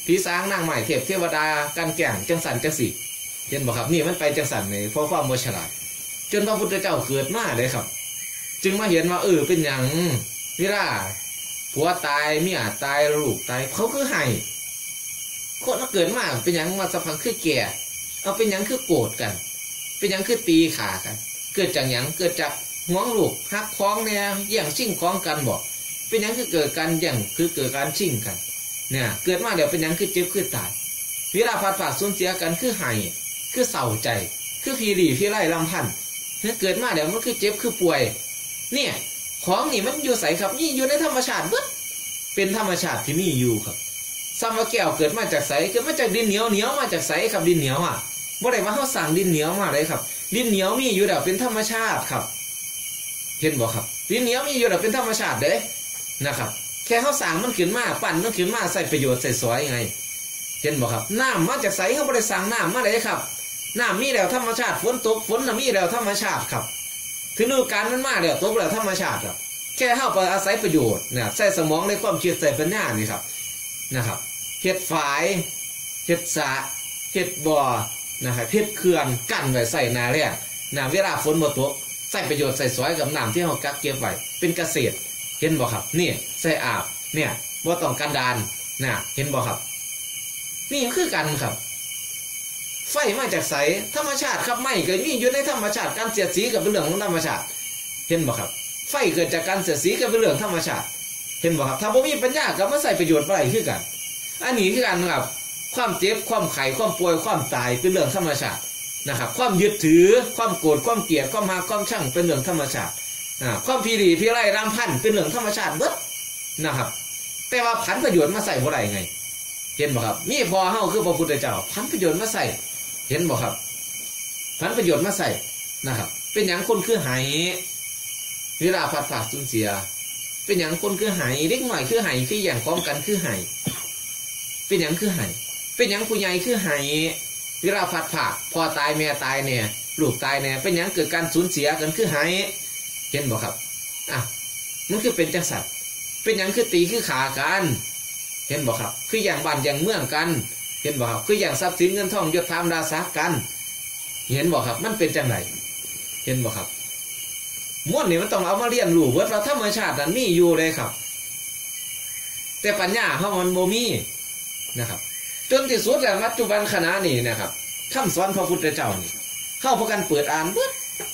ผีสางนางใหม่เทพเทวดากันแก่งจังสันจังสีเห็นบอกครับนี่มันไปจังสันเลยเพราะความโมฉลาดจนพระพุทธเจ้าเกิดมาเลยครับจึงมาเห็นว่าเออเป็นอย่างเวลาผัวตายเมียตายลูกตายเขาคือให้คนเราเกิดมาเป็นอย่างมาสัมพันธ์คือแก่เอาเป็นอย่างคือโกรธกันเป็นอย่างคือตีขากันเกิดจากอย่างเกิดจากห่วงลูกฮักคล้องเนี่ยแย่งชิ่งคล้องกันบอกเป็นอย่างคือเกิดการแย่งคือเกิดการชิ่งกันเนี่ยเกิดมาเดี๋ยวเป็นอย่างคือเจ็บคือตายเวลาพัดผ่าสูญเสียกันคือให้คือเศร้าใจคือพีรีพีไล่ลำพันเนี่ยเกิดมาเดี๋ยวมันคือเจ็บคือป่วยเนี่ยของนี่มันอยู่ใสครับนี่อยู่ในธรรมชาติเบิดเป็นธรรมชาติที่มีอยู่ครับซัมวะแก้วเกิดมาจากใสเกิดมาจากดินเหนียวเหนียวมาจากใสครับดินเหนียวอ่ะบ่ได้ว่าเขาสั่งดินเหนียวมาเลยครับดินเหนียวมีอยู่แล้วเป็นธรรมชาติครับเห็นบ่ครับดินเหนียวมีอยู่แล้วเป็นธรรมชาติเด้นะครับแค่เขาสั่งมันขึ้นมาปั่นมันขึ้นมาใส่ประโยชน์ใส่สวยไงเห็นบ่ครับน้ำมาจากใสเขาบ่ได้สั่งน้ำมาเลยครับน้ำมีแล้วธรรมชาติฝนตกฝนน่ะมีแล้วธรรมชาติครับถึงฤดูกาลมันมาแล้วตกแล้วธรรมชาติครับแค่เข้าไปอาศัยประโยชน์เนี่ยใส่สมองในความคิดใส่ปัญญานี่ครับนะครับเห็ดฝายเห็ดสะเห็ดบ่อนะครับเห็ดเขื่อนกั้นไว้ใส่นาแรกนาเวลาฝนมาตกใส่ประโยชน์ใส่สวยกับน้ำที่เรากักเก็บไว้เป็นเกษตรเห็นบ่ครับนี่ใส่อาบเนี่ยบ่ต้องกันดานนะเห็นบ่ครับนี่คือกันครับไฟมาจากใสธรรมชาติครับไม่เกิดมีอยู่ในธรรมชาติการเสียดสีกับเป็นเรื่องของธรรมชาติเห็นบ่ครับไฟเกิดจากการเสียดสีกับเป็นเรื่องธรรมชาติเห็นบ่ครับถ้าบ่มีปัญญาก็มาใส่ประโยชน์อะไรคือกันอันนี้คือกันครับความเจ็บความไข้ความป่วยความตายเป็นเรื่องธรรมชาตินะครับความยึดถือความโกรธความเกลียดความหักความชังเป็นเรื่องธรรมชาติอ่าความพีรีพีไล่รำพันเป็นเรื่องธรรมชาติเบิดนะครับแต่ว่าผันประโยชน์มาใส่บ่ได้ไงเห็นบ่ครับมีพอเฮาคือพระพุทธเจ้าผันประโยชน์มาใส่เห็นบ่ครับผันประโยชน์มาใส่นะครับเป็นอย่างคนคือหายเวลาผัดผ่าสูญเสียเป็นอย่างคนคือหายเล็กหน่อยคือหายคืออย่างพร้อมกันคือหายเป็นอย่างคือหายเป็นอย่างผู้ใหญ่คือหายเวลาผัดผ่าพ่อตายแม่ตายเนี่ยลูกตายเนี่ยเป็นอย่างเกิดการสูญเสียกันคือหายเห็นบ่ครับอ่ะมันคือเป็นจังสัตว์เป็นอย่างคือตีคือขากันเห็นบ่ครับคืออย่างบ้านอย่างเมืองกันเห็นบ่ครับคืออย่างทรัพย์สินเงินทองยศถาบรรดาศักดิ์กันเห็นบ่ครับมันเป็นจังไหนเห็นบ่ครับม้วนนี่มันต้องเอามาเรียนรู้ว่าธรรมชาตินั้นมีอยู่เลยครับแต่ปัญญาเขามันโมมีนะครับจนที่สุดแล้วปัจจุบันขณะนี้นะครับคำสอนพระพุทธเจ้านี่เข้าพากันเปิดอ่านเบิด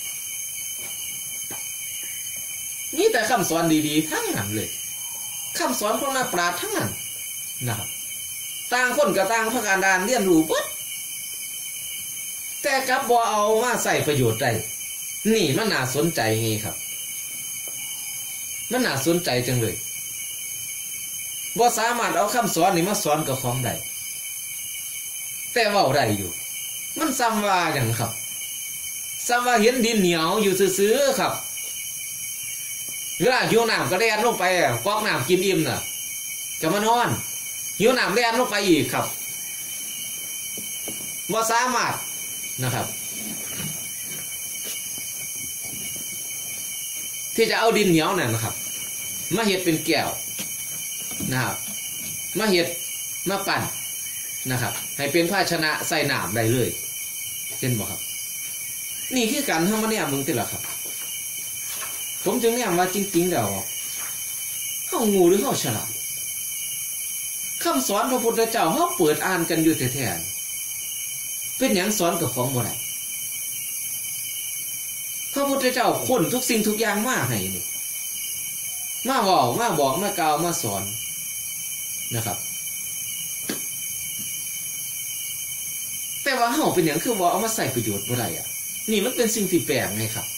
นี่แต่คำสอนดีๆทั้งนั้นเลยคำสอนของนักปราชญ์ทั้งนั้นนะครับต่างคนกับต่างพากันอ่านเรียนรู้เบิดแต่กลับบ่เอามาใส่ประโยชน์ได้นี่มันน่าสนใจไงครับมันน่าสนใจจังเลยบ่สามารถเอาคำสอนนี่มาสอนกับของใดแต่ว่าได้อยู่มันซ้ำว่าอย่างครับซ้ำว่าเห็นดินเหนียวอยู่ซื่อๆครับเวลาหิวน้ำก็แล่นลงไปก๊อกน้ำกินอิ่มน่ะก็มานอนหิวน้ำแล่นลงไปอีกครับบ่สามารถนะครับที่จะเอาดินเหนียวนั่นนะครับมาเห็ดเป็นแก้วนะครับมาเห็ดมาปั่นนะครับให้เป็นภาชนะใส่น้ำได้เลยเห็นบ่ครับนี่คือการทำมาเนี่ยมึงติดหรอครับผมจึงเนี่ยว่าจริงๆแล้วเข้างูหรือเข้าฉลาดคำสอนพระพุทธเจ้าเขาเปิดอ่านกันอยู่แท้ๆเป็นอย่างสอนกับของบ่ได้พระพุทธเจ้าคนทุกสิ่งทุกอย่างมาให้นี่มาบอกมาบอกมากล่าวมาสอนนะครับแต่ว่าเฮาเป็นอย่างคือว่าเอามาใส่ประโยชน์บ่ได้อ่ะนี่มันเป็นสิ่งที่แปลกไงครับ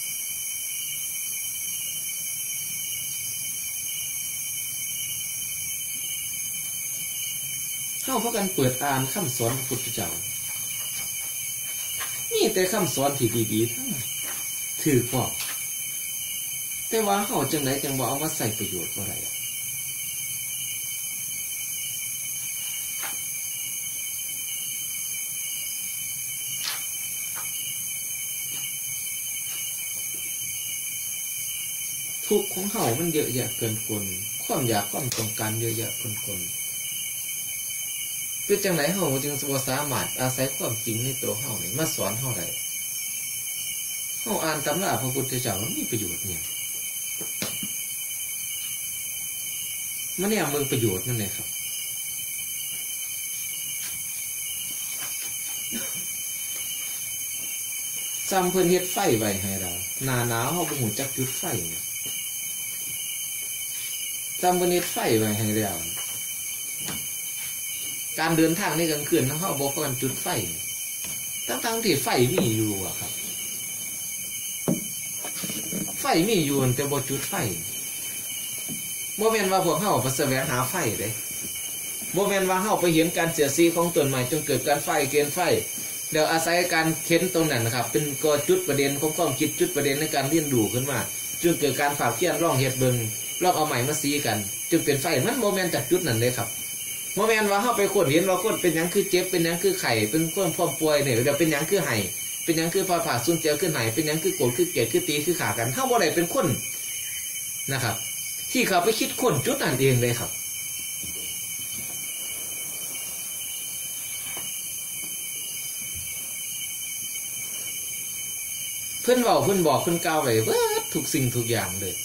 เฮาพากันเปิดอ่านคำสอนพระพุทธเจ้านี่แต่คำสอนที่ดีๆทั้งนั้นถือว่าแต่ว่าเขาจังไหนจังว่าเอามาใส่ประโยชน์อะไรทุกข์ของเขามันเยอะแยะเกินคนความอยากความต้องการเยอะแยะเกินคนเป็นจังไหนเฮาจึงบ่สามารถอาศัยความจริงในตัวเฮานี่มาสอนเฮาได้เฮาอ่านตำราพระพุทธเจ้ามันมีประโยชน์เนี่ยมันเนี่ยมึงประโยชน์นั่นเลยครับจำเพิ่นเฮ็ดไฟไว้ให้เราหน้าหนาวเฮาบ่ฮู้จักจุดไฟเนี่ยจำเพิ่นเฮ็ดไฟไว้ให้แล้วการเดินทางในกลางคืนเฮาบ่ควรจุดไฟทั้งๆที่ไฟมีอยู่อะครับไฟมีอยู่แต่บ่จุดไฟบ่แม่นว่าพวกเฮาไปแสวงหาไฟเด้บ่แม่นว่าเฮาไปเห็นการเสียดสีของต้นไม้จนเกิดการไฟเกณฑ์ไฟเดี๋ยวอาศัยการเค้นตรงนั้นนะครับเป็นก็จุดประเด็นของความคิดจุดประเด็นในการเรียนรู้ขึ้นมาจนเกิดการฝากเขียนร่องเฮ็ดเบิ่งลองเอาใหม่มาสีกันจึงเป็นไฟมันบ่แม่นจากจุดนั้นเลยครับบ่แม่นว่าเฮาไปค้นเห็นว่าคนเป็นหยังคือเจ็บเป็นหยังคือไข้เป็นความพร้อมป่วยเนี่ยเดี๋ยวเป็นหยังคือไห้เป็นหยังคือพาผ่าสูญเสียขึ้นไหนเป็นหยังคือโกรธคือเกลียดคือตีคือขากันเฮาบ่ได้เป็นคนนะครับที่เขาไปคิดค้นจุดนั้นเองเลยครับเพิ่นเว้าเพิ่นบอกเพิ่นกล่าวไว้เบิดทุกสิ่งทุกอย่างเลย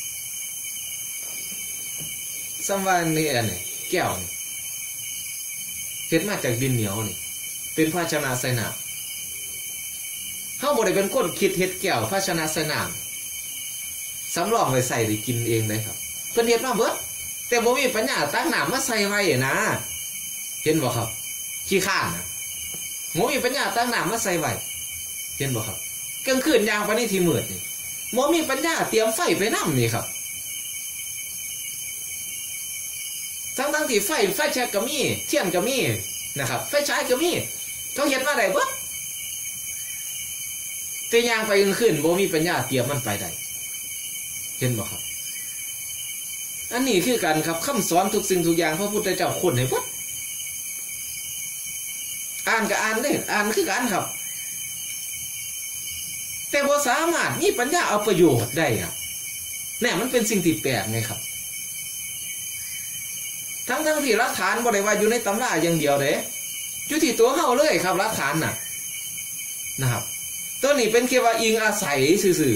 ซัมว่านี่อันนี้แก้วนี่เฮ็ดมาจากดินเหนียวนี่เป็นภาชนะใส่น้ำเฮาบ่ได้เป็นคนคิดเฮ็ดแก้วภาชนะใส่น้ำสำรองไว้ใส่ได้กินเองเลยครับเพิ่นเฮ็ดมาเบิดแต่บ่มีปัญญาตักน้ำมาใส่ไว้นะเห็นบ่ครับขี้ข้านนะบ่มีปัญญาตักน้ำมาใส่ไว้เห็นบ่ครับกลางคืนยางไปนี่ที่มืดนี่บ่มีปัญญาเตรียมไฟไปนำนี่ครับทั้งๆที่ไฟไฟแช็กก็มีเทียนก็มีนะครับไฟฉายก็มีเขาเฮ็ดมาได้เบิดแต่ยางไปกลางคืนบ่มีปัญญาเตรียมมันไปได้เห็นบ่ครับอันนี้คือกันครับคำสอนทุกสิ่งทุกอย่างพระพุทธเจ้าคนให้เบิดอ่านก็อ่านเด้อ่านคือกันครับแต่บ่สามารถมีปัญญาเอาประโยชน์ได้ครับแน่มันเป็นสิ่งที่แปลกไงครับทั้งทั้งที่หลักฐานบ่ได้ว่าอยู่ในตำราอย่างเดียวเด้อยู่ที่ตัวเฮาเลยครับหลักฐานน่ะนะครับตัวนี้เป็นแค่ว่าอิงอาศัยซื่อ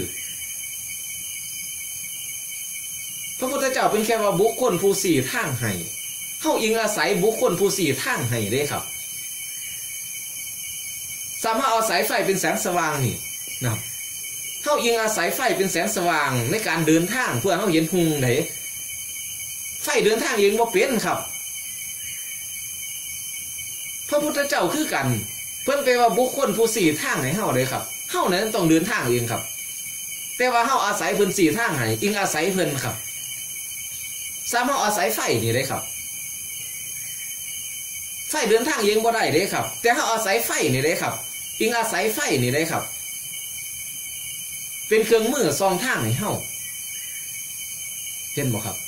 ๆพระพุทธเจ้าเป็นแค่ว่าบุคคลผู้สี่ทางให้เฮาอิงอาศัยบุคคลผู้สี่ทางให้เด้ครับสามารถเอาสายไฟเป็นแสงสว่างนี่นะครับเฮาอิงอาศัยไฟเป็นแสงสว่างในการเดินทางเพื่อเฮาเห็นหุงได้ไฟเดินทางเองบ่เป็นครับพระพุทธเจ้าคือกันเพิ่นแปลว่าบุคคลผู้สี่ทางให้เฮาเลยครับเฮานั้นต้องเดินทางเองครับแต่ว่าเฮาอาศัยเพิ่นสี่ทางให้อิงอาศัยเพิ่นครับสามารถอาศัยไฟนี่ได้ครับไฟเดินทางเองบ่ได้เด้ครับแต่เฮาอาศัยไฟนี่ได้ครับอิงอาศัยไฟนี่ได้ครับเป็นเครื่องมือส่องทางให้เฮาเห็นบ่ครับ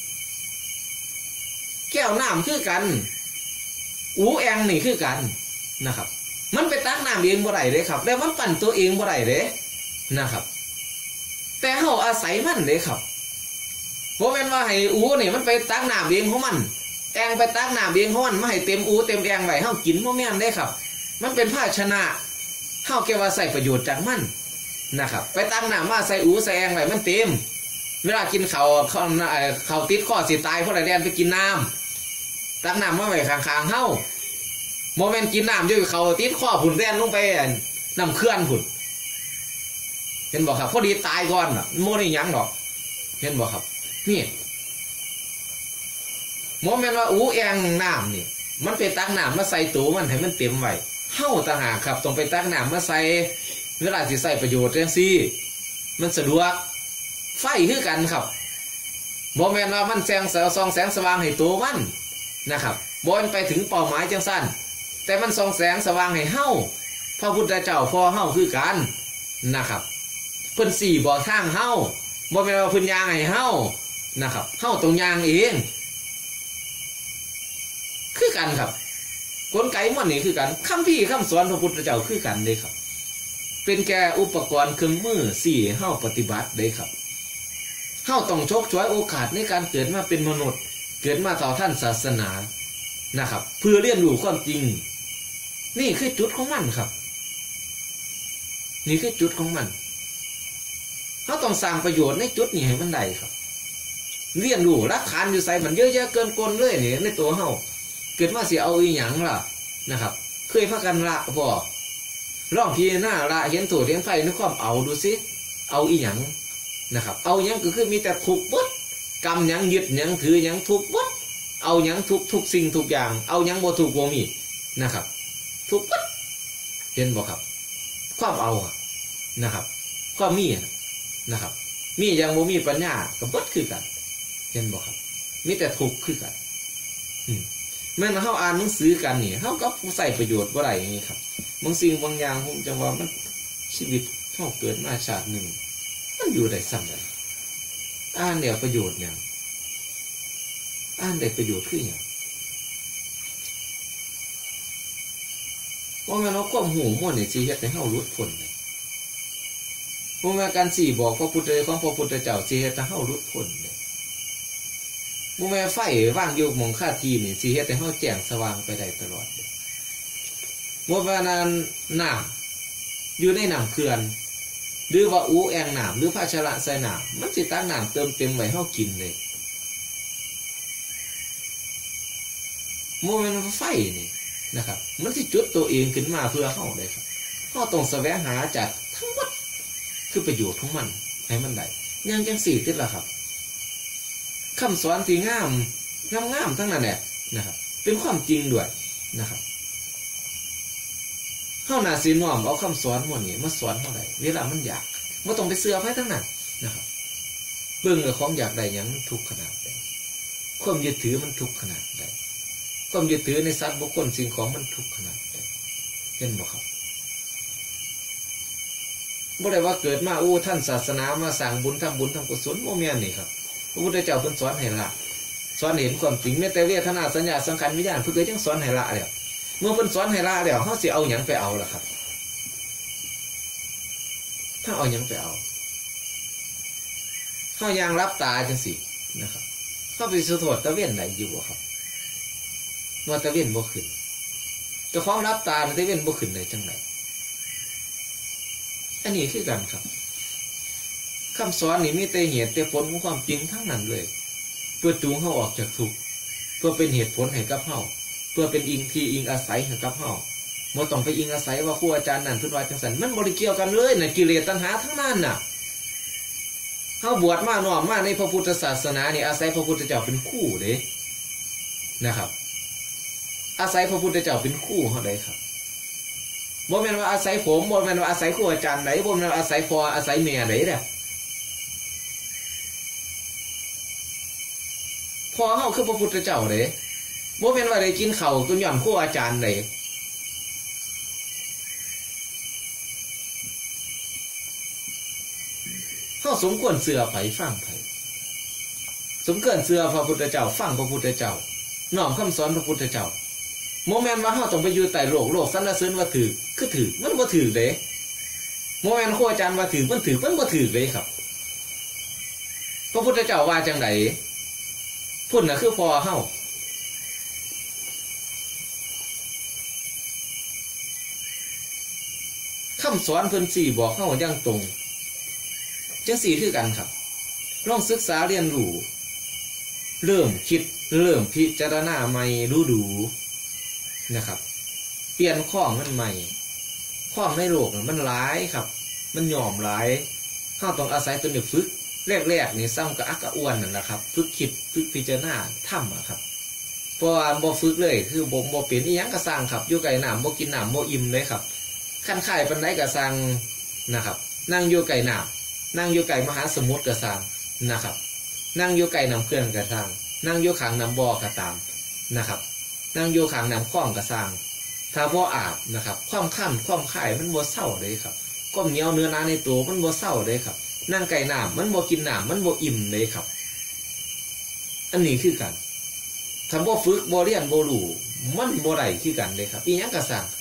แก้วน้ำคือกันอูแองนี่คือกันนะครับมันไปตักน้ำเองบ่ได้เด้ครับแล้วมันปั่นตัวเองบ่ได้เด้นะครับแต่เฮาอาศัยมันเด้ครับบ่แม่นว่าให้อูนี่มันไปตักน้ำเองของมันแองไปตักน้ำเองของมันมาให้เต็มอูเต็มแองไว้เฮากินบ่แม่นเด้ครับมันเป็นภาชนะเฮาแค่ว่าใส่ประโยชน์จากมันนะครับไปตักน้ำมาใส่อูใส่แองไว้มันเต็มเวลากินข้าวข้าวข้าวติดข้อสิตายเพราะอะไรแดนไปกินน้ำตักน้ำมาไว้ข้างๆเฮาโมเมนต์กินน้ำอยู่เขาติดข้อผุนแดนลงไปน้ำเคลื่อนผุนเห็นบอกครับพอดีตายก่อนอ่ะโมนี่ยังหรอกเห็นบอกครับนี่โมเมนต์ว่าอู้แองน้ำนี่มันไปตักน้ำมาใส่ตู้มันให้มันเต็มไว้เฮาต่างหากครับต้องไปตักน้ำมาใส่เวลาที่ใส่ประโยชน์จังซี่มันสะดวกไฟคือกันครับโมเมนต์ว่ามันแสงแสงซองแสงสว่างให้ตัวมันนะครับบอลไปถึงเป้าหมายจังสั้นแต่มันส่องแสงสว่างให้เฮาพระพุทธเจ้าพอเฮาคือกันนะครับเพิ่นสี่บอกทางเฮาบ่แม่นว่าเพิ่นย่างให้เฮานะครับเฮาต้องย่างเองคือกันครับกลไกมันนี่คือกันคำพี่คำสอนพระพุทธเจ้าคือกันเลยครับเป็นแก่อุปกรณ์เครื่องมือสี่เฮาปฏิบัติเลยครับเฮาต้องชกช่วยโอกาสในการเกิดมาเป็นมนุษย์เกิดมาต่อท่านศาสนานะครับเพื่อเรียนรู้ความจริงนี่คือจุดของมันครับนี่คือจุดของมันเขาต้องสร้างประโยชน์ในจุดนี้ให้มันได้ครับเรียนรู้รักฐานอยู่ใส่มันเยอะแยะเกินกลเลยเนี่ยในตัวเขาเกิดมาเสียเอาอีหยังล่ะนะครับเคยพักกันละบ่ร่องพีหน้าละเห็นตัวเห็นไฟนึกความเอาดูซิเอาอีหยังนะครับเอาหยังก็คือมีแต่ทุกข์วัดกรรมหยังยึดหยังถือหยังทุกข์วัดเอาหยังทุกทุกสิ่งทุกอย่างเอาหยังบ่ถูกบ่มีนะครับทุกข์วัดเห็นบ่ครับความเอานะครับความมีนะครับมีอย่างบ่มีปัญญากับวัดคือกันเห็นบ่ครับมีแต่ทุกข์คือกันแม้เราอ่านหนังสือกันนี่เขาก็ใส่ประโยชน์ว่าไรอย่างนี้ครับบางสิ่งบางอย่างผมจะว่ามันชีวิตเขาเกิดมาชาติหนึ่งมันอยู่ได้ซ้ำเลยอ่านเนี่ยประโยชน์อย่างอ่านได้ประโยชน์ขึ้นอย่างว่างั้นเราความหูมั่วเนี่ยจีเฮ็ดให้เขาลุดพ้นเลยเพราะว่าการสี่บอกพระพุทธของพระพุทธเจ้าจีเฮ็ดให้เขาลุดพ้นเลยบ่แม่ไฟว่างอยู่หม่องค่าทีนี่สิเฮ็ดให้เฮาแจ้งสว่างไปได้ตลอดบ่ว่านั้นน้ำอยู่ในน้ำเขื่อนหรือว่าอูแอ่งน้ำหรือภาชนะใส่น้ำมันสิตั้งน้ำเติมเต็มไว้เฮากินเลยบ่แม่นไฟนี่นะครับมันสิจุดตัวเองขึ้นมาเพื่อเฮาได้ครับเฮาต้องแสวงหาจากทั้งหมดคือประโยชน์ของมันให้มันได้ยังจังสี่ติดล่ะครับคำสอนที่งามงามงามทั้งนั้นแหละนะครับเป็นความจริงด้วยนะครับเข้าหน้าสีน้อมเอาคำสอนหมดนี่มาสอนเท่าไหร่เวลามันอยากไม่ต้องไปเสือไว้ทั้งนั้นนะครับเบื้องของอยากได้ยังมันทุกขนาดใดความยึดถือมันทุกขนาดใดความยึดถือในสัตว์บุคคลสิ่งของมันทุกขนาดใดเห็นบ่ครับบ่ได้ว่าเกิดมาอู้ท่านศาสนามาสั่งบุญทำบุญทำกุศลโมเมนนี่ครับพระพุทธเจ้าเพิ่นสอนให้ละสอนเห็นความจริงแม้แต่เวทนาสัญญาสังขารวิญญาณเพิ่นก็ยังสอนให้ละแล้วเมื่อเพิ่นสอนให้ละแล้วเฮาสิเอาหยังไปเอาล่ะครับถ้าเอาหยังไปเอาเฮายางรับตาจังซี่นะครับเฮาไปสุโทษตะเว้นได้อยู่บ่ครับว่าตะเว้นบ่ขึ้นเจ้าของรับตาตะเว้นบ่ขึ้นได้จังได๋อันนี้คือกันครับคำสอนนี่มีแต่เหตุแต่ผลของความจริงทั้งนั้นเลยเพื่อจูงเขาออกจากทุกข์เพื่อเป็นเหตุผลให้กับเขาเพื่อเป็นอิงที่อิงอาศัยให้กับเขาเมื่อต้องไปอิงอาศัยว่าครูอาจารย์นั่นทุนวาจังสันมันบริเกี่ยวกันเลยน่ะกิเลสตัณหาทั้งนั้นน่ะเขาบวชมาหน่อมมาในพระพุทธศาสนานี่อาศัยพระพุทธเจ้าเป็นคู่เด้นะครับอาศัยพระพุทธเจ้าเป็นคู่เขาได้ครับบ่แม่นว่าอาศัยผมบ่แม่นว่าอาศัยครูอาจารย์ไหนบ่แม่นว่าอาศัยพ่ออาศัยแม่ไหนเด้อพอเฮาคือพระพุทธเจ้าเด้บ่แม่นว่าได้กินข้าวต้นย่อนครูอาจารย์เด้เฮาสมควรเชื่อไผฟังไผสมควรเชื่อพระพุทธเจ้าฟังพระพุทธเจ้าน้อมคำสอนพระพุทธเจ้าบ่แม่นว่าเฮาต้องไปอยู่ใต้โลกโลกสรรเสริญว่าถูกคือถูกมันบ่ถูกเด้บ่แม่นครูอาจารย์ว่าถูกมันถูกมันบ่ถูกเด้ครับพระพุทธเจ้าว่าจังได๋พุ่นน่ะคือพอเฮาคำสอนเพิ่นสี่บอกเฮาอย่างตรงจังสี่คือกันครับลองศึกษาเรียนรู้เริ่มคิดเริ่มพิจารณาใหม่ดูดูนะครับเปลี่ยนข้องมันใหม่ข้องในโลกมันหลายครับมันหย่อมหลายเฮาต้องอาศัยตัวนี้ฝึกแรกๆนี่ซ้ำกับอักกะอ้วนนั่นแหละครับฝึกคิดฝึกพิจารณาทำอะครับเพราะว่าบ่ฝึกเลยคือบ่บ่เป็นอีหยังก็สร้างครับอยู่ไกลน้ำบ่กินน้ำบ่อิ่มเลยครับขั้นข่ายปานใดก็สร้างนะครับนั่งอยู่ไกลน้ำนั่งอยู่ไกลมหาสมุทรก็สร้างนะครับนั่งอยู่ไกลน้ำเขื่อนก็สร้างนั่งอยู่ข้างน้ำบ่อก็ตามนะครับนั่งอยู่ข้างน้ำคลองก็สร้างถ้าบ่อาบนะครับความคั่นความข่ายมันบ่เศร้าเลยครับความเหนียวเนื้อหนาในตัวมันบ่เศร้าเลยครับนั่งไก่น้ำมันบ่กินน้ำมันบ่อิ่มเลยครับอันนี้คือกันคำว่าฝึกบ่เรียนบ่รู้มันบ่ได้คือกันเลยครับอีหยังก็สั่ง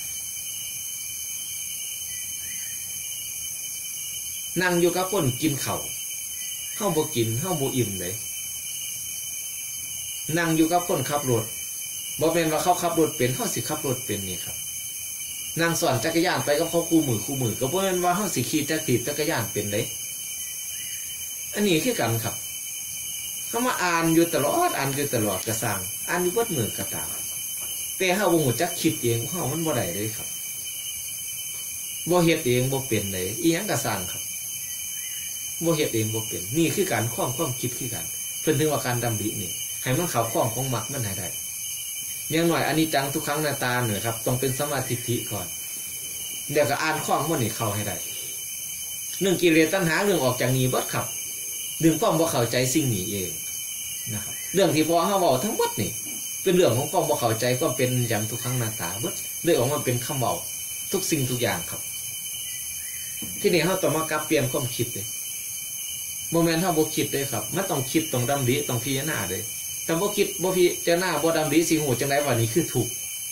นั่งอยู่กับคนกินข้าวเฮาบ่กินเฮาบ่อิ่มเลยนั่งอยู่กับคนขับรถบ่เป็นว่าเขาขับรถเป็นเขาสิขับรถเป็นนี่ครับนั่งสอนจักรยานไปกับเขาคู่มือคู่มือก็บ่เป็นว่าเขาสิขี่จักรีจักรยานเป็นเลยอันนี้คือกันครับเขามาอ่านอยู่ตลอดอ่านอยู่ตลอดกระสังอ่านอยู่วัดมือกระตาแต่เขาบ่ฮู้จักคิดเองเขามันบ่ได้เลยครับบ่เฮ็ดเองบ่เป็นเลยอีหยังกระสังครับบ่เฮ็ดเองบ่เป็นนี่คือการคล้องความคิดคือกันเพิ่นถึงว่าการดำรินี่ให้มันเข้าคล้องของมรรคมันให้ได้อย่างหน่อยอนิจจังทุกครั้งหน้าตาเนี่ยครับต้องเป็นสมาธิทิก่อนเดี๋ยวก็อ่านคล้องมันนี่เข้าให้ได้เรื่องกิเลสตัณหาเรื่องออกจากนี้เบิดครับดึงความบ่เข้าใจสิ่งนี้เองนะครับเรื่องที่พอเฮาเว้าทั้งหมดนี่เป็นเรื่องของความบ่เข้าใจก็เป็นอย่างทุกครั้งหน้าตาเบิดเลยออกมาเป็นคำเว้าทุกสิ่งทุกอย่างครับที่นี่เฮาต้องมากลับเปลี่ยนความคิดเลยโมเมนต์เฮาบ่คิดเลยครับมันต้องคิดต้องดำริต้องพิจารณาเลยแต่บ่คิดบ่พิจารณาบ่ดำริสิหูจังได๋ว่านี่คือทุกข์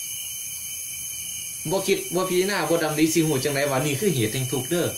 บ่คิดบ่พิจารณาบ่ดำริสิหูจังได๋ว่านี่คือเหตุแห่งทุกข์เด้อ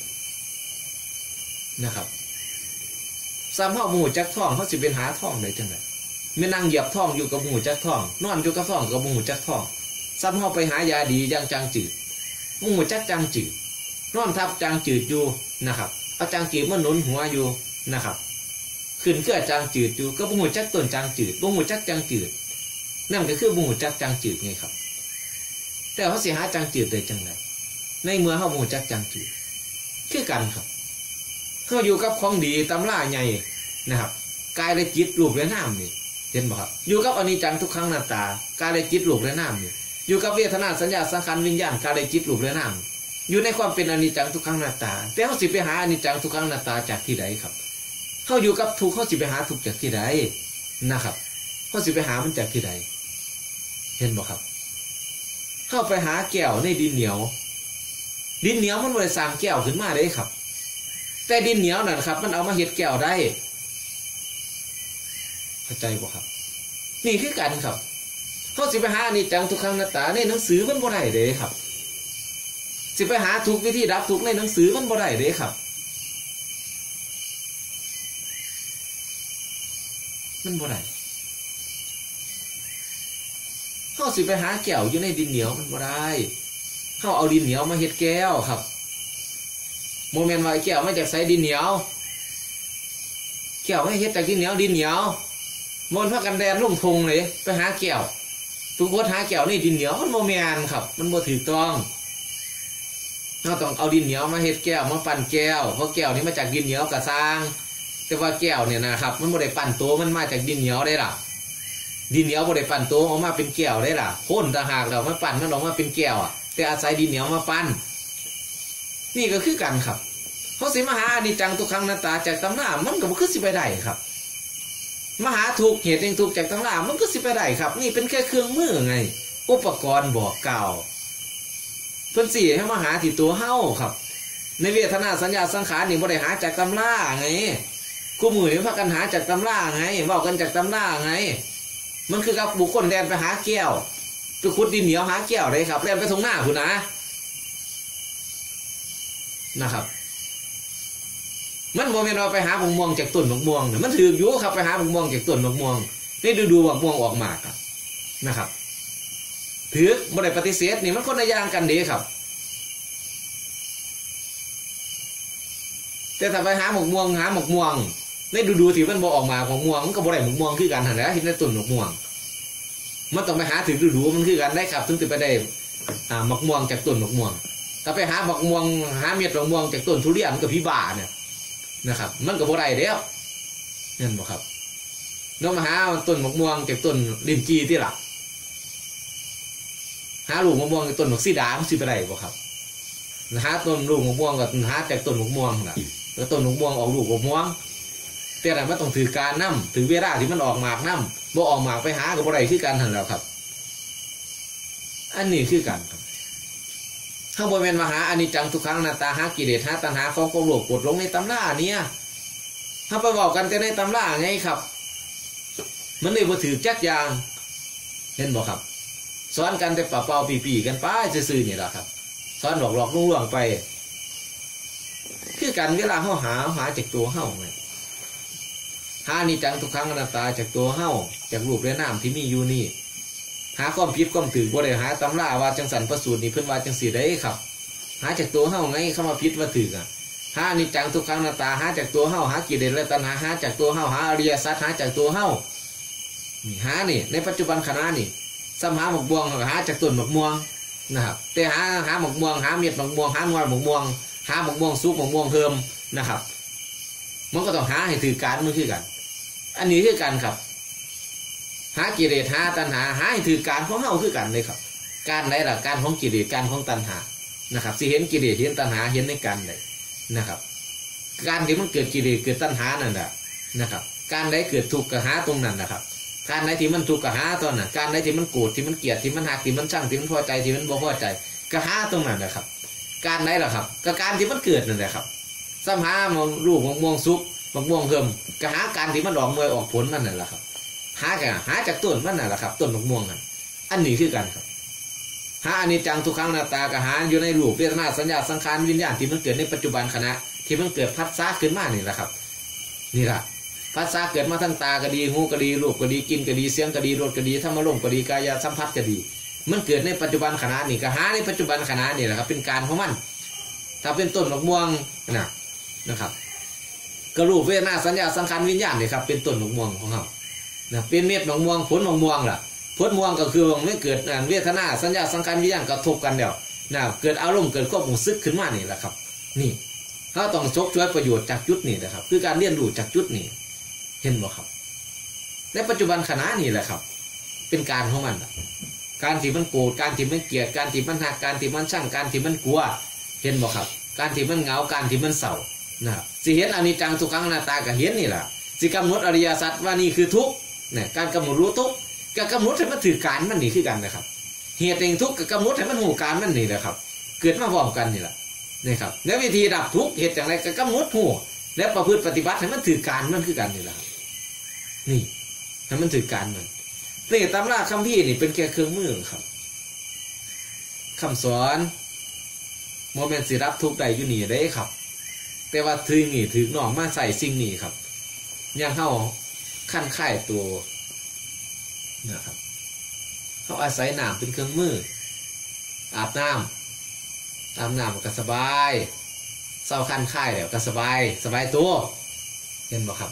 นะครับซ้ำเฮาบ่ฮู้จักท้องเฮาสิเป็นหาท้องได้จังได๋แม่นั่งเหยียบท้องอยู่กับบ่ฮู้จักท้องนอนอยู่กับท้องกับบ่ฮู้จักท้องซ้ำเฮาไปหายาดีอย่างจางจืดบ่ฮู้จักจางจืดนอนทับจางจืดอยู่นะครับเอาจางจืดมาหนุนหัวอยู่นะครับขึ้นเพื่อจางจืดอยู่ก็บ่ฮู้จักต้นจางจืดบ่ฮู้จักจางจืดนั่นก็คือบ่ฮู้จักจางจืดไงครับแต่เฮาสิหาจางจืดได้จังได๋ในเมื่อเฮาบ่ฮู้จักจางจืดคือกันครับเฮาอยู่กับของดีตำราใหญ่นะครับกายและจิตรูปและนามนี่เห็นบ่ครับอยู่กับอนิจจังทุกขังอนัตตากายและจิตรูปและนามนี่อยู่กับเวทนาสัญญาสังขารวิญญาณกายและจิตรูปและนามอยู่ในความเป็นอนิจจังทุกขังอนัตตาแต่เฮาสิไปหาอนิจจังทุกขังอนัตตาจากที่ใดครับเขาอยู่กับทุกข์เขาสิไปหาทุกข์จากที่ใดนะครับเขาสิไปหามันจากที่ใดเห็นบ่ครับเข้าไปหาแก้วในดินเหนียวดินเหนียวมันบ่ได้สร้างแก้วขึ้นมาได้ครับแต่ดินเหนียวนั่นครับมันเอามาเฮ็ดแก้วได้เข้าใจบ่ครับนี่คือกันครับเขาสิไปหาอนิจจังทุกขังอนัตตาในหนังสือมันบ่ได้เด้ครับสิไปหาทุกวิธีดับทุกข์ในหนังสือมันบ่ได้เด้ครับมันบ่ได้เขาสิไปหาแก้วอยู่ในดินเหนียวมันบ่ได้เขาเอาดินเหนียวมาเฮ็ดแก้วครับโมเมนต์ว่าแก้วมาจากใส่ดินเหนียวแก้วให้เฮ็ดจากดินเหนียวดินเหนียวมนต์พากันแดนลงทงเลยไปหาแก้วทุกคนหาแก้วในดินเหนียวมันโมเมนต์ครับมันบ่ถูกต้องเราต้องเอาดินเหนียวมาเฮ็ดแก้วมาปั่นแก้วเพราะแก้วนี้มาจากดินเหนียวกระซังแต่ว่าแก้วเนี่ยนะครับมันบ่ได้ปั่นตัวมันมาจากดินเหนียวได้ล่ะดินเหนียวบ่ได้ปั่นตัวออกมาเป็นแก้วได้ล่ะโค่นต่างหากเราไม่ปั่นมันออกมาเป็นแก้วอ่ะแต่อาศัยดินเหนียวมาปั่นนี่ก็คือกันครับเขาสิมาหาอนิจจังทุกขังอนัตตาจากตำรามันก็บ่คือสิไปได้ครับมหาทุกข์เหตุแห่งทุกข์จากตำรามันก็สิไปได้ครับนี่เป็นแค่เครื่องมือไงอุปกรณ์บอกกล่าวเพิ่นสิให้มาหาที่ตัวเฮาครับในเวทนาสัญญาสังขารนี่บ่ได้หาจากตำราไงคู่มือนี่พากันหาจากตำราไงเว้ากันจากตำราไงมันคือกับบุคคลแดนไปหาแก้วไปขุดดินเหนียวหาแก้วได้ครับแล่นไปทางหน้าพุ่นนะนะครับมันบ่แม่นว่าไปหาบักม่วงจากต้นบักม่วงเนี่ยมันถูกอยู่ครับไปหาบักม่วงจากต้นบักม่วงนี่ดูๆบักม่วงออกมากครับนะครับถือบ่ได้ปฏิเสธนี่มันคนละอย่างกันเด้ครับแต่ถ้าไปหาหมกม่วงหาหมกม่วงในดูๆที่มันบ่ออกมาหมกม่วงมันก็บ่ได้หมกม่วงคือกันหั่นแหละเห็นในต้นหมกม่วงมันต้องไปหาถึงดูๆมันคือกันได้ครับถึงจะไปได้อ่าหมกม่วงจากต้นหมกม่วงถ้าไปหาหมกม่วงหาเม็ดหมกม่วงจากต้นทุเรียนมันก็พิบ้าเนี่ยนะครับมันก็บ่ได้แล้วนั่นบ่ครับน้องมาหาต้นหมกม่วงจากต้นลิ้นจี่ที่ล่ะหาลูกมะม่วงจากต้นหมกซีดามันสิไปได้บ่ครับหาต้นลูกมะม่วงกับหาจากต้นมะม่วงน่ะแล้วต้นมะม่วงออกลูกมะม่วงแต่ละมันต้องถือการนำถือเวลาที่มันออกหมากนำบ่ออกหมากไปหากับบ่ได้คือกันหั่นแล้วครับอันนี้คือกันครับข้างบนเป็นมหาอนิจจังทุกขังอนัตตาหากิเลสหาตัณหาของความโลภกดลงในตำราเนี่ยถ้าไปบอกกันแต่ในตำราไงครับมันเลยบ่ถือจักอย่างเห็นบ่ครับสอนกันแต่ป่าเป่าปีๆกันไปซื่อๆนี่แหละครับสอนหลอกหลอกลวงๆไปคือกันเวลาเฮาหาหาจากตัวเฮาไงหาอนิจจังทุกขังอนัตตาจากตัวเฮาจากรูปและนามที่มีอยู่นี่หาความผิดความถือบ่ได้หาตำราว่าจังสันประสูตรนี่เพิ่นว่าจังสีได้ครับหาจากตัวเฮาไงเข้ามาผิดว่าถืออ่ะหาอนิจจังทุกขังอนัตตาหาจากตัวเฮาหากิเลสและตัณหาหาจากตัวเฮาหาอริยสัจหาจากตัวเฮานี่หานี่ในปัจจุบันขณะนี่สัมหาหมกม่วงหาจากต้นหมกม่วงนะครับแต่หาหาหมกม่วงหาเม็ดหมกม่วงหางวหมกม่วงหาหมกม่วงซุปหมกม่วงเพิ่มนะครับมันก็ต้องหาให้ถือการมันคือกันอันนี้คือกันครับหากิเลสหาตัณหาหาให้ถือการของเฮาคือกันเลยครับการไหนล่ะการของกิเลสการของตัณหานะครับสิเห็นกิเลสเห็นตัณหาเห็นในกันเลยนะครับการที่มันเกิดกิเลสเกิดตัณหานั่นแหละนะครับการไหนเกิดทุกข์ก็หาตรงนั้นนะครับการไหนที่มันทุกข์ก็หาตอนนั้นการไหนที่มันโกรธที่มันเกลียดที่มันหักที่มันช่างที่มันพอใจที่มันบ่พอใจก็หาตรงนั้นนะครับการไหนล่ะครับก็การที่มันเกิดนั่นแหละครับสัมหามองรูปมองม่วงซุกมองม่วงเพิ่มก็หาการที่มันออกเมื่อออกผลมันนั่นแหละครับหากันหาจากต้นมันนั่นแหละครับต้นมะม่วงนั่นอันนี้คือกันครับหาอนิจจังทุกขังอนัตตากหาอยู่ในรูปเวทนาสัญญาสังขารวิญญาณที่มันเกิดในปัจจุบันขณะที่มันเกิดพัฒนาขึ้นมานี่แหละครับนี่แหละพัฒนาเกิดมาทั้งตาก็ดีหูก็ดีรูปก็ดีกินก็ดีเสียงก็ดีรสก็ดีธรรมารมณ์ก็ดีกายสัมผัสก็ดีมันเกิดในปัจจุบันขณะนี่ก็หาในปัจจุบันขณะนี่แหละครับเป็นการของมันถ้าเป็นต้นมะม่วงนะนะครับกรูปเวทนาสัญญาสังขารวิญญาณนี่ครับเป็นต้นมะม่วงของเรานะเป็นเม็ดมะม่วงผลมะม่วงล่ะผลม่วงก็คือไม่เกิดเวทนาสัญญาสังขารวิญญาณกระทบกันเดียวนะเกิดอารมณ์เกิดความรู้สึกขึ้นมานี่แหละครับนี่เขาต้องชกช่วยประโยชน์จากจุดนี้นะครับคือการเรียนรู้จากจุดนี้เห็นบ่ครับในปัจจุบันขณะนี้แหละครับเป็นการของมันการที่มันโกรธการที่มันเกลียดการที่มันหักการที่มันช่างการที่มันกลัวเห็นบ่ครับการที่มันเหงาการที่มันเศร้านะครับสิเห็นอนิจจังทุกขังอนัตตาก็เห็นนี่แหละสิกำหนดอริยสัจว่านี่คือทุกข์เนี่ยการกำหนดรู้ทุกข์กับกำหนดให้มันถือการมันนี่คือกันนะครับเหตุแห่งทุกข์กับกำหนดให้มันหูการมันนี่แหละครับเกิดมาพร้อมกันนี่แหละนี่ครับแล้ววิธีดับทุกข์เหตุอย่างไรกับกำหนดหูและประพฤติปฏิบัติให้มันถือการมันคือกันนี่แหละนี่ให้มันถือการมันนี่ตำราคัมภีร์นี่เป็นแค่เครื่องมือครับคำสอนโมเมนต์สิรับทุกข์ได้อยู่นี่ได้ครับแต่ว่าถือนี่ถือหน่องมาใส่สิ่งนี้ครับยังเข้าขั้นค่ายตัวนะครับเขาอาศัยน้ำเป็นเครื่องมืออาบน้ำอาบน้ำก็สบายเศร้าขั้นค่ายแล้วก็สบายสบายตัวเห็นบ่ครับ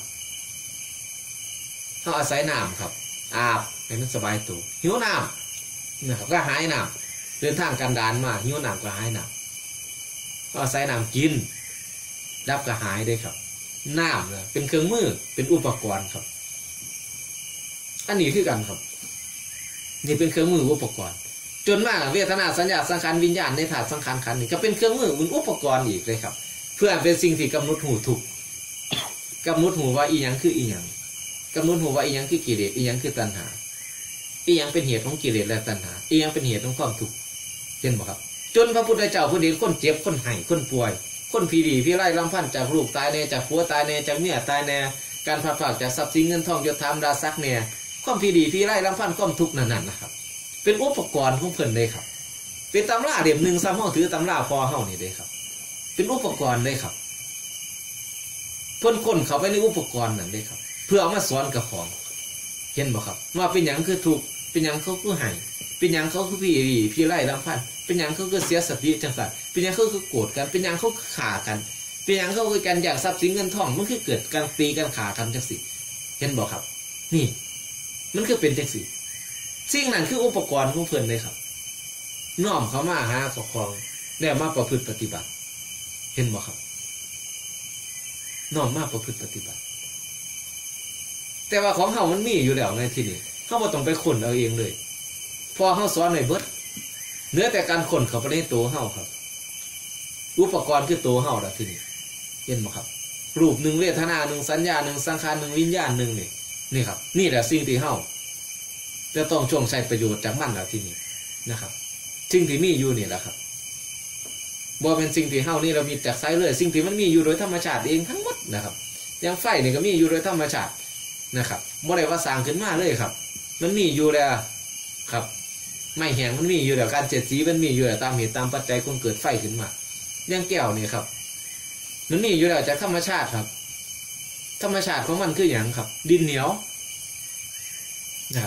เขาอาศัยน้ำครับอาบให้มันสบายตัวหิวน้ำนะครับก็หายน้ำเดินทางกันดานมาหิวน้ำก็หายน้ำเขาอาศัยน้ำกินดับก็หายได้ครับน้ำเนี่ยเป็นเครื่องมือเป็นอุปกรณ์ครับอันนี้คือกันครับนี่เป็นเครื่องมืออุปกรณ์จนมากเวทนาสัญญาสังขารวิญญาณในธาตุสังขารขันธ์นี่ก็เป็นเครื่องมือเป็นอุปกรณ์อีกเลยครับเพื่อเป็นสิ่งที่กำหนดหูถูกกำหนดหูว่าอีหยังคืออีหยังกำหนดหูว่าอีหยังคือกิเลสอีหยังคือตัณหาอีหยังเป็นเหตุของกิเลสและตัณหาอีหยังเป็นเหตุของความทุกข์เห็นบ่ครับจนพระพุทธเจ้าผู้เห็นคนเจ็บคนไห้คนป่วยคนผีดีพี่ไล่ลำพันจากลูกตายแน่จากผัวตายแน่จากเมียตายแน่การพลาดพลาดจากทรัพย์สินเงินทองยศถาบรรดาศักดิ์แน่ความผีดีพี่ไล่ลำพันความทุกข์นั่นนะครับเป็นอุปกรณ์ของเพิ่นเลยครับเป็นตำราเล่มหนึ่งซ้ำห้องถือตำราพอเฮานี่เลยครับเป็นอุปกรณ์เลยครับเพิ่นคนเขาไปในอุปกรณ์นั่นเลยครับเพื่อเอามาสอนกับของเห็นบ่ครับว่าเป็นอย่างคือทุกข์เป็นอย่างเขาคือไห้เป็นอย่างเขาคือพี่ดีพี่ไล่ลำพันเป็นอย่างเขาคือเสียสติจังสัตว์เป็นอย่างเขาคือโกรธกันเป็นอย่างเขาคือฆ่ากันเป็นอย่างเขาคือการอยากทรัพย์สินเงินทองมันคือเกิดการตีกันฆ่ากันจังสิเห็นบ่ครับนี่มันคือเป็นจังสิสิ่งนั้นคืออุปกรณ์ของเพิ่นเลยครับน้อมเขามาหาปกครองแล้วมาประพฤติปฏิบัติเห็นบ่ครับน้อมมาประพฤติปฏิบัติแต่ว่าของเฮามันมีอยู่แล้วในที่นี้เฮาบ่ต้องไปค้นเอาเองเลยพอเฮาสอนให้เบิดเนื้อแต่การค้นเข้าไปในตัวเฮาครับอุปกรณ์คือตัวเฮาล่ะที่นี่เห็นบ่ครับรูปหนึ่งเวทนาหนึ่งสัญญาหนึ่งสังขารหนึ่งวิญญาณหนึ่งนี่นี่ครับนี่แหละสิ่งที่เฮาจะต้องช่วงใช้ประโยชน์จากมันแล้วที่นี่นะครับสิ่งที่มีอยู่นี่แหละครับบ่เป็นสิ่งที่เฮานี่เรามีจากไซเลยสิ่งที่มันมีอยู่โดยธรรมชาติเองทั้งหมดนะครับอย่างไฟนี่ก็มีอยู่โดยธรรมชาตินะครับบ่ได้ว่าสร้างขึ้นมาเลยครับมันมีอยู่แล้วครับไม่แห้งมันมีอยู่แล้วการเจ็ดสีมันมีอยู่แล้วตามเหตุตามปัจจัยคนเกิดไฟขึ้นมาอย่างแก้วนี่ครับมันมีอยู่แล้วจากธรรมชาติครับธรรมชาติของมันคืออย่างครับดินเหนียวนะครับ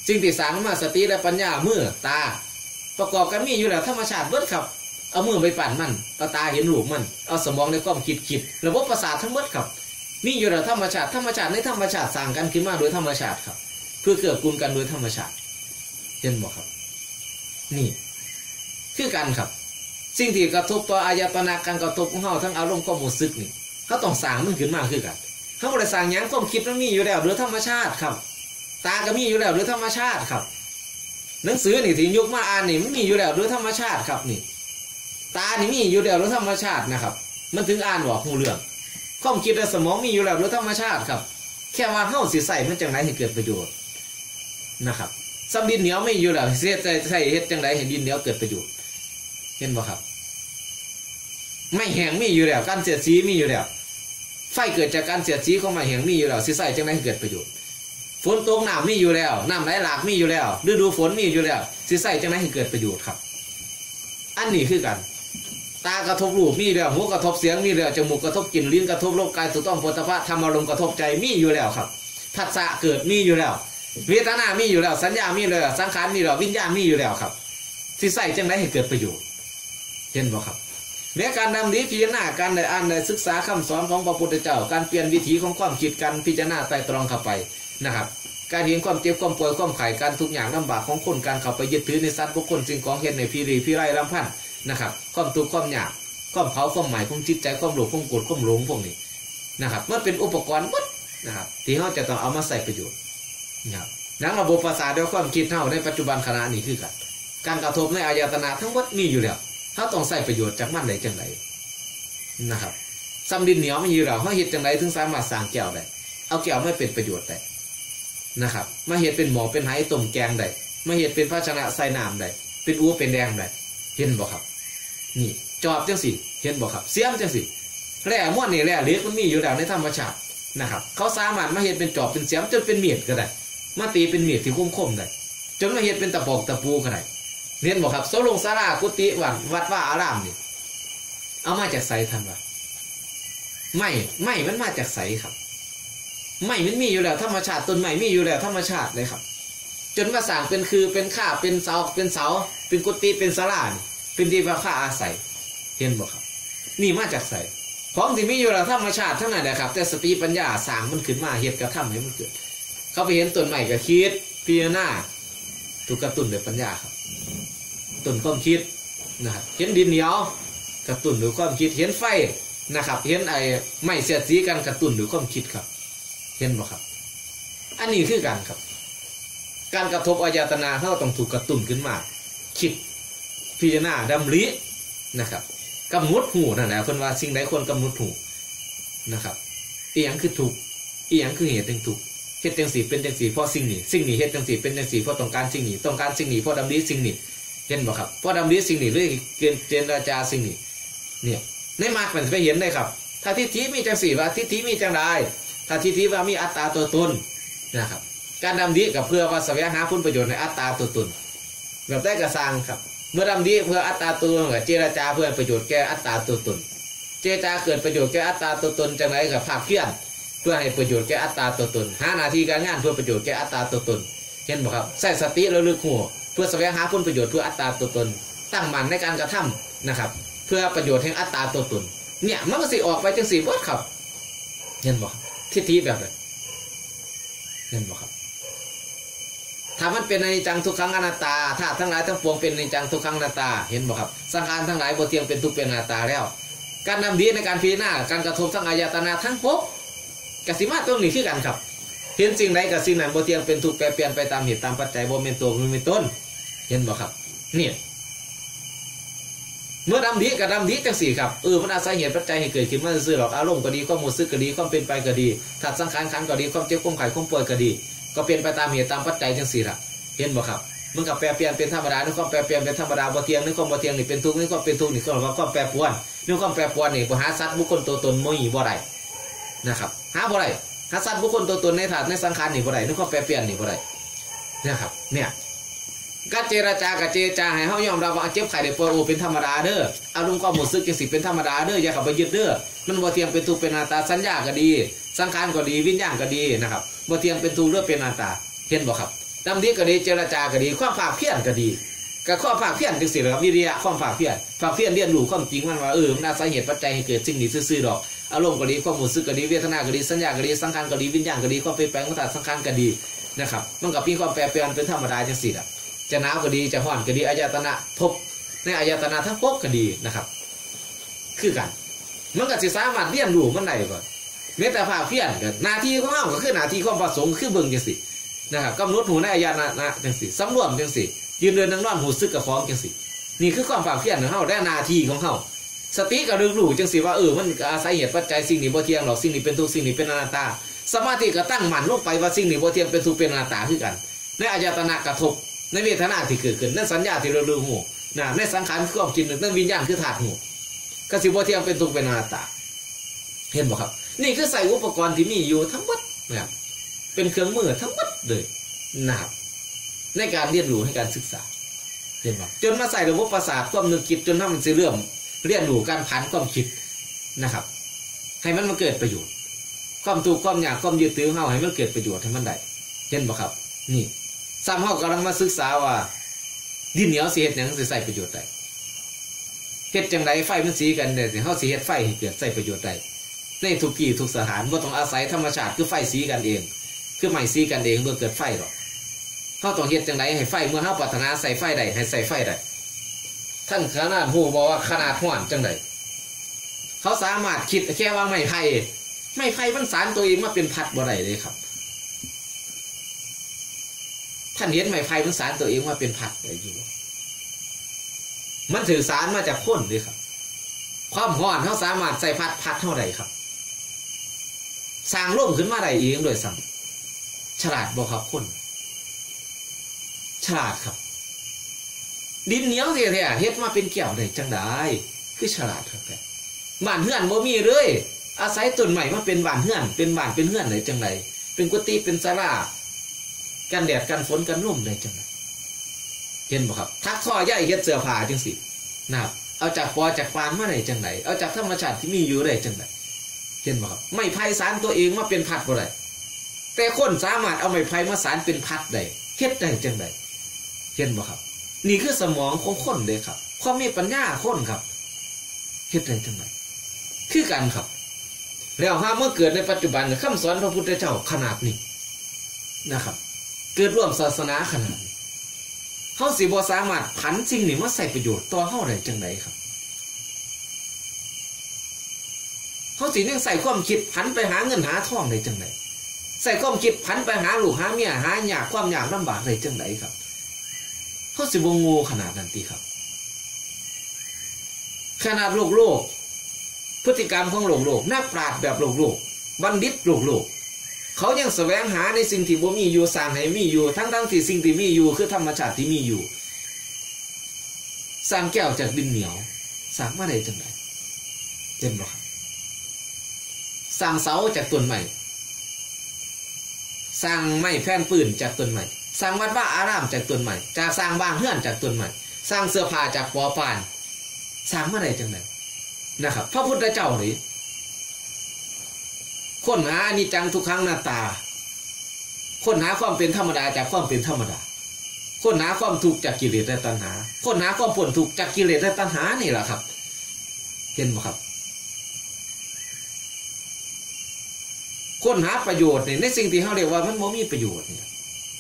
สิ่งที่สร้างมาสติและปัญญามือตาประกอบกันมีอยู่แล้วธรรมชาติเบิดครับเอามือไปปั่นมันเอาตาเห็นรูปมันเอาสมองในความคิดคิดระบบประสาททั้งหมดครับมีอยู่แล้วธรรมชาติธรรมชาติในธรรมชาติสร้างกันขึ้นมาโดยธรรมชาติครับเพื่อเกื้อกูลกันโดยธรรมชาติเห็นบ่ครับนี่คือกันครับสิ่งที่กระทบต่ออายตนะการกระทบของเขาทั้งอารมณ์ความรู้สึกนี่เขาต้องสร้างมันขึ้นมาคือกันเขาไม่ได้สร้างยังความคิดมันมีอยู่แล้วโดยธรรมชาติครับตาก็มีอยู่แล้วโดยธรรมชาติครับหนังสือนี่ที่ยกมาอ่านนี่มันมีอยู่แล้วโดยธรรมชาติครับนี่ตานี่มีอยู่แล้วโดยธรรมชาตินะครับมันถึงอ่านว่าหูเรื่องความคิดและสมองมีอยู่แล้วโดยธรรมชาติครับแค่ว่าเฮาสิใส่มันจังไรให้เกิดประโยชน์นะครับซับดินเหนียวไม่อยู่แล้วเสียใจใส่เฮ็ดจังไรให้ดินเหนียวเกิดประโยชน์เห็นบ่ครับไม่แห้งมีอยู่แล้วการเสียดสีมีอยู่แล้วไฟเกิดจากการเสียดสีของไม่แห้งมีอยู่แล้วสิใส่จังไรให้เกิดประโยชน์ฝนตกน้ำมีอยู่แล้วน้ำไหลหลากมีอยู่แล้วฤดูฝนมีอยู่แล้วสิใส่จังไรให้เกิดประโยชน์ครับอันนี้คือกันตากระทบรูปมีแล้วหูกระทบเสียงมีแล้วจมูกกระทบกลิ่นลิ้นกระทบรสกายถูกต้องโผฏฐัพพะธรรมอารมณ์กระทบใจมีอยู่แล้วครับผัสสะเกิดมีอยู่แล้วเวทนามีอยู่แล้วสัญญามีแล้วสังขารมีแล้ววิญญาณมีอยู่แล้วครับสิใส่จังไรให้เกิดประโยชน์เห็นบ่ครับในการดำริพิจารณาการได้อ่านได้ศึกษาคำสอนของพระพุทธเจ้าการเปลี่ยนวิถีของความคิดการพิจารณาไตรตรองเข้าไปนะครับการเห็นความเจ็บความป่วยความไข้การทุกอย่างลำบากของคนการเข้าไปยึดถือในสัตว์บุคคลสิ่งของเห็นในพิริพิไรรำพันนะครับความทุกข์ความยากความเผาความหมายความจิตใจความโลภความโกรธความหลงพวกนี้นะครับมันเป็นอุปกรณ์หมดนะครับที่เราจะต้องเอามาใส่ประโยชน์นะครับนังระบบประสาทด้วยความคิดเท่าในปัจจุบันขณะนี้คือกันการกระทบในอายตนะทั้งหมดมีอยู่แล้วเขาต้องใส่ประโยชน์จากมันได้จังไรนะครับซ้ำดินเหนียวไม่อยู่แล้วเขาเห็ดจังไรถึงสามารถสร้างแก้วได้เอาแก้วไม่เป็นประโยชน์ได้นะครับมาเห็ดเป็นหมอเป็นไหต้มแกงได้มาเห็ดเป็นภาชนะใส่น้ำได้เป็นอู๋เป็นแดงได้เห็นบ่ครับนี่จอบจังสิเห็นบ่ครับเสียมจังสิแร่ม้วนนี่แร่เล็กมันมีอยู่แล้วในธรรมชาตินะครับเขาสามารถมาเห็ดเป็นจอบเป็นเสียมจนเป็นเมียดก็ได้มาตีเป็นเมียดที่คมๆได้จนมาเห็ดเป็นตะปอกตะปูก็ได้เห็นบ่ครับโซลงศาลากุฏิวัดวัดว่าอารามนี่เอามาจากไสทันวะไม่ไม่มันมาจากไสครับไม่มันมีอยู่แล้วธรรมชาติต้นไม้มีอยู่แล้วธรรมชาติเลยครับจนมาสร้างเป็นคือเป็นข้าเป็นเสาเป็นเสาเป็นกุฏิเป็นศาลาเป็นที่พักผ้าอาศัยเห็นบ่ครับนี่มาจากไสของที่มีอยู่แล้วธรรมชาติทั้งนั้นแหละครับแต่สติปัญญาสร้างมันขึ้นมาเหตุกระทำให้มันเกิดเขาไปเห็นต้นไม้ก็คิดพิจารณาถูกกระตุ้นด้วยปัญญาครับต้นความคิดนะครับเห็นดินเหนียวกระตุ้นด้วยความคิดเห็นไฟนะครับเห็นไอ้ไม้เสียดสีกันกระตุ้นด้วยความคิดครับเห็นบ่ครับอันนี้คือกันครับการกระทบอายตนะเขาต้องถูกกระตุ้นขึ้นมาคิดพิจารณาดำรินะครับกำหนดหูนั่นแหละคนว่าสิ่งใดคนกำหนดหูนะครับอีหยังคือถูกอีหยังคือเหตุแห่งถูกเหตุจังสีเป็นจังสีเพราะสิ่งนี้สิ่งนี้เหตุจังสีเป็นจังสีเพราะต้องการสิ่งนี้ต้องการสิ่งนี้เพราะดำริสิ่งนี้เห็นบ่ครับเพราะดำริสิ่งนี้เรื่องเกณฑ์เจรจาสิ่งนี้เนี่ยในมรรคมันจะไปเห็นได้ครับถ้าทิฏฐิมีจังสีว่าทิฏฐิมีจังใดถ้าทิฏฐิว่ามีอัตตาตัวตนนะครับการดำริกับเพื่อว่าแสวงหาผลประโยชน์ในอัตตาตัวตนแบบได้กระสังครับเมื่อดำริเพื่ออัตตาตัวตนกับเจรจาเพื่อประโยชน์แก่อัตตาตัวตนเจรจาเกิดประโยชน์แก่อัตตาตัวตนจังไรกับภาคเพี้ยนเพื่อให้ประโยชน์แก่อัตตาตัวตนหาหน้าที่การงานเพื่อประโยชน์แก่อัตตาตัวตนเห็นบ่ครับใส่สติระลึกหัวเพื่อแสวงหาผลประโยชน์เพื่ออัตตาตัวตนตั้งมั่นในการกระทำนะครับเพื่อประโยชน์แห่งอัตตาตัวตนเนี่ยมันก็สิออกไปจังสี่วัดครับเห็นบ่ทิฏฐิแบบนั้นเห็นบ่ครับถ้ามันเป็นอนิจจังทุกขังอนัตตาถ้าทั้งหลายทั้งปวงเป็นอนิจจังทุกขังอนัตตาเห็นบ่ครับสังขารทั้งหลายบ่เที่ยงเป็นทุกข์เป็นอนัตตาแล้วการนำดีในการพิจารณาการกระทบทั้งอายตนะทั้งพบกสิมาตรงนี้คือกันครับเห็นสิ่งใดกับสิ่งนั้นบ่เที่ยงเป็นทุกข์แปรเปลี่ยนไปตามเหตุตามปัจจัยบ่เป็นตัวบ่เป็นต้นเห็นบ่ครับเนี่ยเมื่อดำดีกับดำดีจังสี่ครับเออมันอาศัยเหตุปัจจัยให้เกิดขึ้นมาซื่อหรอกอารมณ์ก็ดีความรู้สึกก็ดีความเป็นไปก็ดีถ้าสังขารขันก็ดีความเจ็บความไข้ความป่วยก็ดีก็เป็นไปตามเหตุตามปัจจัยจังสี่ละเห็นบ่ครับมันกับแปรเปลี่ยนเป็นธรรมดาในความแปรเปลี่ยนเป็นธรรมดาบ่เที่ยงในความบ่เที่ยงนี่เป็นทุกข์ในความเป็นทุกข์นี่ก็ว่าความแปรปรวนในความแปรปรวนนี่บ่หาสัตว์บุคคลตัวตนบ่มีบ่ได้นะครับหาบ่ได้หาสัตว์บุคคลตัวตนในธาตุในสังขารนี่บ่ได้ในความแปรเปลี่ยนนี่บ่ได้นะครับเนี่ยการเจรจากับเจรจาให้เฮายอมรับว่าเจ็บไข้ได้ป่วยโอ้เป็นธรรมดาเด้ออารมณ์ความรู้สึกจังสิเป็นธรรมดาเด้ออย่าเข้าไปยึดเด้อมันบ่เที่ยงเป็นทุกข์เป็นอนัตตาสัญญาก็ดีสังขารก็ดีวิญญาณก็ดีนะครับบ่เที่ยงเป็นทุกข์หรือเป็นอนัตตาเห็นบ่ครับแดำดีก็ดีเจรจาก็ดีความภาคเพียรก็ดีกับข้อภาคเพียรจังสิครับวิริยะความภาคเพียรภาคเพียรเรียนรู้ความจริงมันว่าเออมันอาศัยเหตุปัจจัยให้เกิดสิ่งนี้ซื่อๆดอกอารมณ์ก็ดีความรู้สึกก็ดีเวทนาก็ดีสัญญาก็ดีสังขารก็ดีวิญญาณก็ดีความเปลี่ยนแปลงของธาตุสังขารก็ดีนะครับมันก็มีความแปรเปลี่ยนเป็นธรรมดาจังสิล่ะจะหนาวก็ดีจะร้อนก็ดีอายตนะพบในอายตนะทั้งพบก็ดีนะครับคือกันมันก็สิสามารถเรียนรู้มันได้ก่อนเมตตาภาคเพียรกันหน้าที่ของเราก็คือหน้าที่ความประสงค์คือเบิ่งจังสินะครับกำหนดหูในอายตนะจังสิสำรวมจังสิยืนเดินนั่งนอนหูซึกกับฟ้องจังสินี่คือความภาคเพียรของเราได้หน้าที่ของเราสติก็รู้รู้จังสิว่าเออมันอาศัยเหตุปัจจัยสิ่งนี้บ่เที่ยงหรอกสิ่งนี้เป็นทุกสิ่งนี้เป็นอนัตตาสมาธิก็ตั้งมั่นลงไปว่าสิ่งนี้บ่เที่ยงเป็นทุกเป็นอนัตตาคือกันในอายตนะกระทบในเวทนาที่เกิดขึ้นในสัญญาที่เรารู้หูนะในสังขารคือความคิดนึกในวิญญาณคือธาตุหูก็สิบ่เที่ยงเป็นทุกเป็นอนัตตาเห็นบ่ครับนี่คือใส่อุปกรณ์ที่มีอยู่ทั้งหมดนะครับเป็นเครื่องมือทั้งหมดเลยนะครับในการเรียนรู้ให้การศึกษาเห็นบ่จนมาใส่ระบบประสาทความนึกคิดจนทำมันสิเรื่องเรียนรู้การผันความคิดนะครับให้มันมาเกิดประโยชน์ความถูกความอยากความยึดถือเฮาให้มันเกิดประโยชน์ให้มันได้เห็นบ่ครับนี่ซ้ำเฮากำลังมาศึกษาว่าดินเหนียวสิเฮ็ดหยังสิใส่ประโยชน์ได้เฮ็ดจังไดไฟมันสีกันเนี่ยสิเฮาสิเฮ็ดไฟให้เกิดใส่ประโยชน์ได้ในทุกที่ทุกสถานบ่ต้องอาศัยธรรมชาติคือไฟสีกันเองคือไม้สีกันเองเมื่อเกิดไฟหรอกเฮาต้องเฮ็ดจังไดให้ไฟเมื่อเฮาปรารถนาใส่ไฟได้ให้ใส่ไฟได้ท่านขนาดฮู้บ่ว่าขนาดห้อนจังไดเขาสามารถคิดแค่ว่าไม้ไผ่ไม้ไผ่มันสารตัวเองมาเป็นพัดบ่ได้เลยครับท่านเห็นไม้ไผ่มันสารตัวเองมาเป็นพัดได้อยู่มันถือสารมาจากคนเลยครับความร้อนเขาสามารถใส่พัดพัดเท่าไรครับสร้างร่มขึ้นมาได้เองโดยสั่งฉลาดบ่ครับคนฉลาดครับดินเหนียวเสียแท้เฮ็ดมาเป็นแก้วได้จังได้คือฉลาดครับแต่บ้านเฮือนบ่มีเลยอาศัยต้นใหม่มาเป็นบ้านเฮือนเป็นบ้านเป็นเฮือนได้จังไดเป็นกุฏิเป็นศาลากันแดดกันฝนกันลมได้จังไดเห็นบ่ครับทักท่อใหญ่เฮ็ดเสื้อผ้าจังสินะครับเอาจากปอจากปานมาได้จังไดเอาจากธรรมชาติที่มีอยู่ได้จังไดเห็นบ่ครับไม้ไผ่สารตัวเองมาเป็นพัดบ่ได้แต่คนสามารถเอาไม้ไผ่มาสารเป็นพัดได้เฮ็ดได้จังไดเห็นบ่ครับนี่คือสมองของคนเลยครับความมีปัญญาคนครับเฮ็ดได้จังไดคือกันครับแล้วหาเมื่อเกิดในปัจจุบันคำสอนพระพุทธเจ้าขนาดนี้นะครับเกิดร่วมศาสนาขนาดนี้เฮาสิบ่สามารถผันสิ่งนี้มาใส่ประโยชน์ต่อเฮาได้จังไดครับเฮาสิยังใส่ความคิดผันไปหาเงินหาทองได้จังไดใส่ความคิดผันไปหาลูกหาเมียหายากความยากลำบากได้จังไดครับเฮาสิบ่โง่ขนาดนั้นติครับขนาดโลกโลกพฤติกรรมของโลกโลกนักปราชญ์แบบโลกโลกบัณฑิตโลกโลกเขายังแสวงหาในสิ่งที่บ่มีอยู่สร้างให้มีอยู่ทั้งทั้งที่สิ่งที่มีอยู่คือธรรมชาติที่มีอยู่สร้างแก้วจากดินเหนียวสร้างมาได้จังไดเห็นบ่ครับสร้างเสาจากต้นไม้สร้างไม้แผ่นปืนจากต้นไม้สร้างวัดว่าอารามจากต้นไม้จากสร้างบ้านเฮือนจากต้นไม้สร้างเสื้อผ้าจากปอปานสร้างมาได้จังไดนะครับพระพุทธเจ้านี่ค้นหาอนิจจังทุกขังอนัตตาค้นหาความเป็นธรรมดาจากความเป็นธรรมดาค้นหาความทุกข์จากกิเลสและตัณหาค้นหาความพ้นทุกข์จากกิเลสและตัณหานี่แหละครับเห็นไหมครับค้นหาประโยชน์ในสิ่งที่เขาเรียกว่ามันไม่มีประโยชน์เนี่ย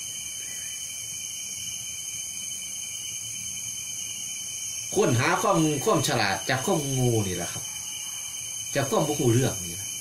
ค้นหาความความฉลาดจากความงูนี่แหละครับจากความบุคคลเรื่องนี่แหละ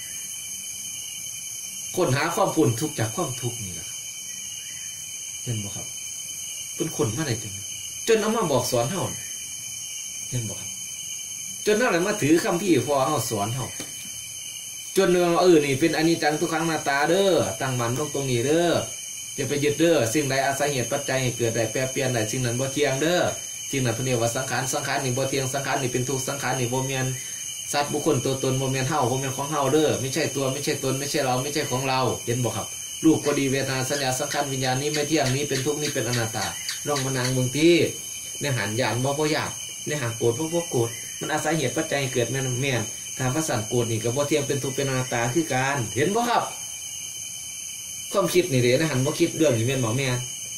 ค้นหาความพ้นทุกข์จากความทุกข์นี่แหละครับเห็นไหมครับเป็นคนมาได้จนจนเอามาบอกสอนเฮาเห็นไหมครับจนนั่นแหละมาถือคำพี่พอเฮาสอนเฮาจนเราเออนี่เป็นอนิจจังทุกขังอนัตตาเด้อตั้งมันตรงตรงนี้เด้ออย่าไปยึดเด้อสิ่งใดอาศัยเหตุปัจจัยให้เกิดได้แปรเปลี่ยนได้สิ่งนั้นบ่เที่ยงเด้อสิ่งนั้นเพิ่นเรียกว่าสังขารสังขารนี่บ่เที่ยงสังขารนี่เป็นทุกข์สังขารนี่บ่แม่นสัตว์บุคคลตัวตนบ่แม่นเฮาบ่แม่นของเฮาเด้อไม่ใช่ตัวไม่ใช่ตนไม่ใช่เราไม่ใช่ของเราเห็นบ่ครับรูปก็ดีเวทนาสัญญาสังขารวิญญาณนี้ไม่เที่ยงนี้เป็นทุกข์นี้เป็นอนัตตาลองมานั่งเบิ่งที่ในหันญาณบ่บ่ยากในหันโกรธบ่บ่โกรธมันอาศัยเหตุปัจจัยเกิดแม่นแม่นการพระสันโกรธนี่ก็บ่เที่ยงเป็นทุกข์เป็นอนัตตาคือการเห็นบ่ครับความคิดนี่เด้ในหันบ่คิดเรื่องนี้แม่นบ่แม่น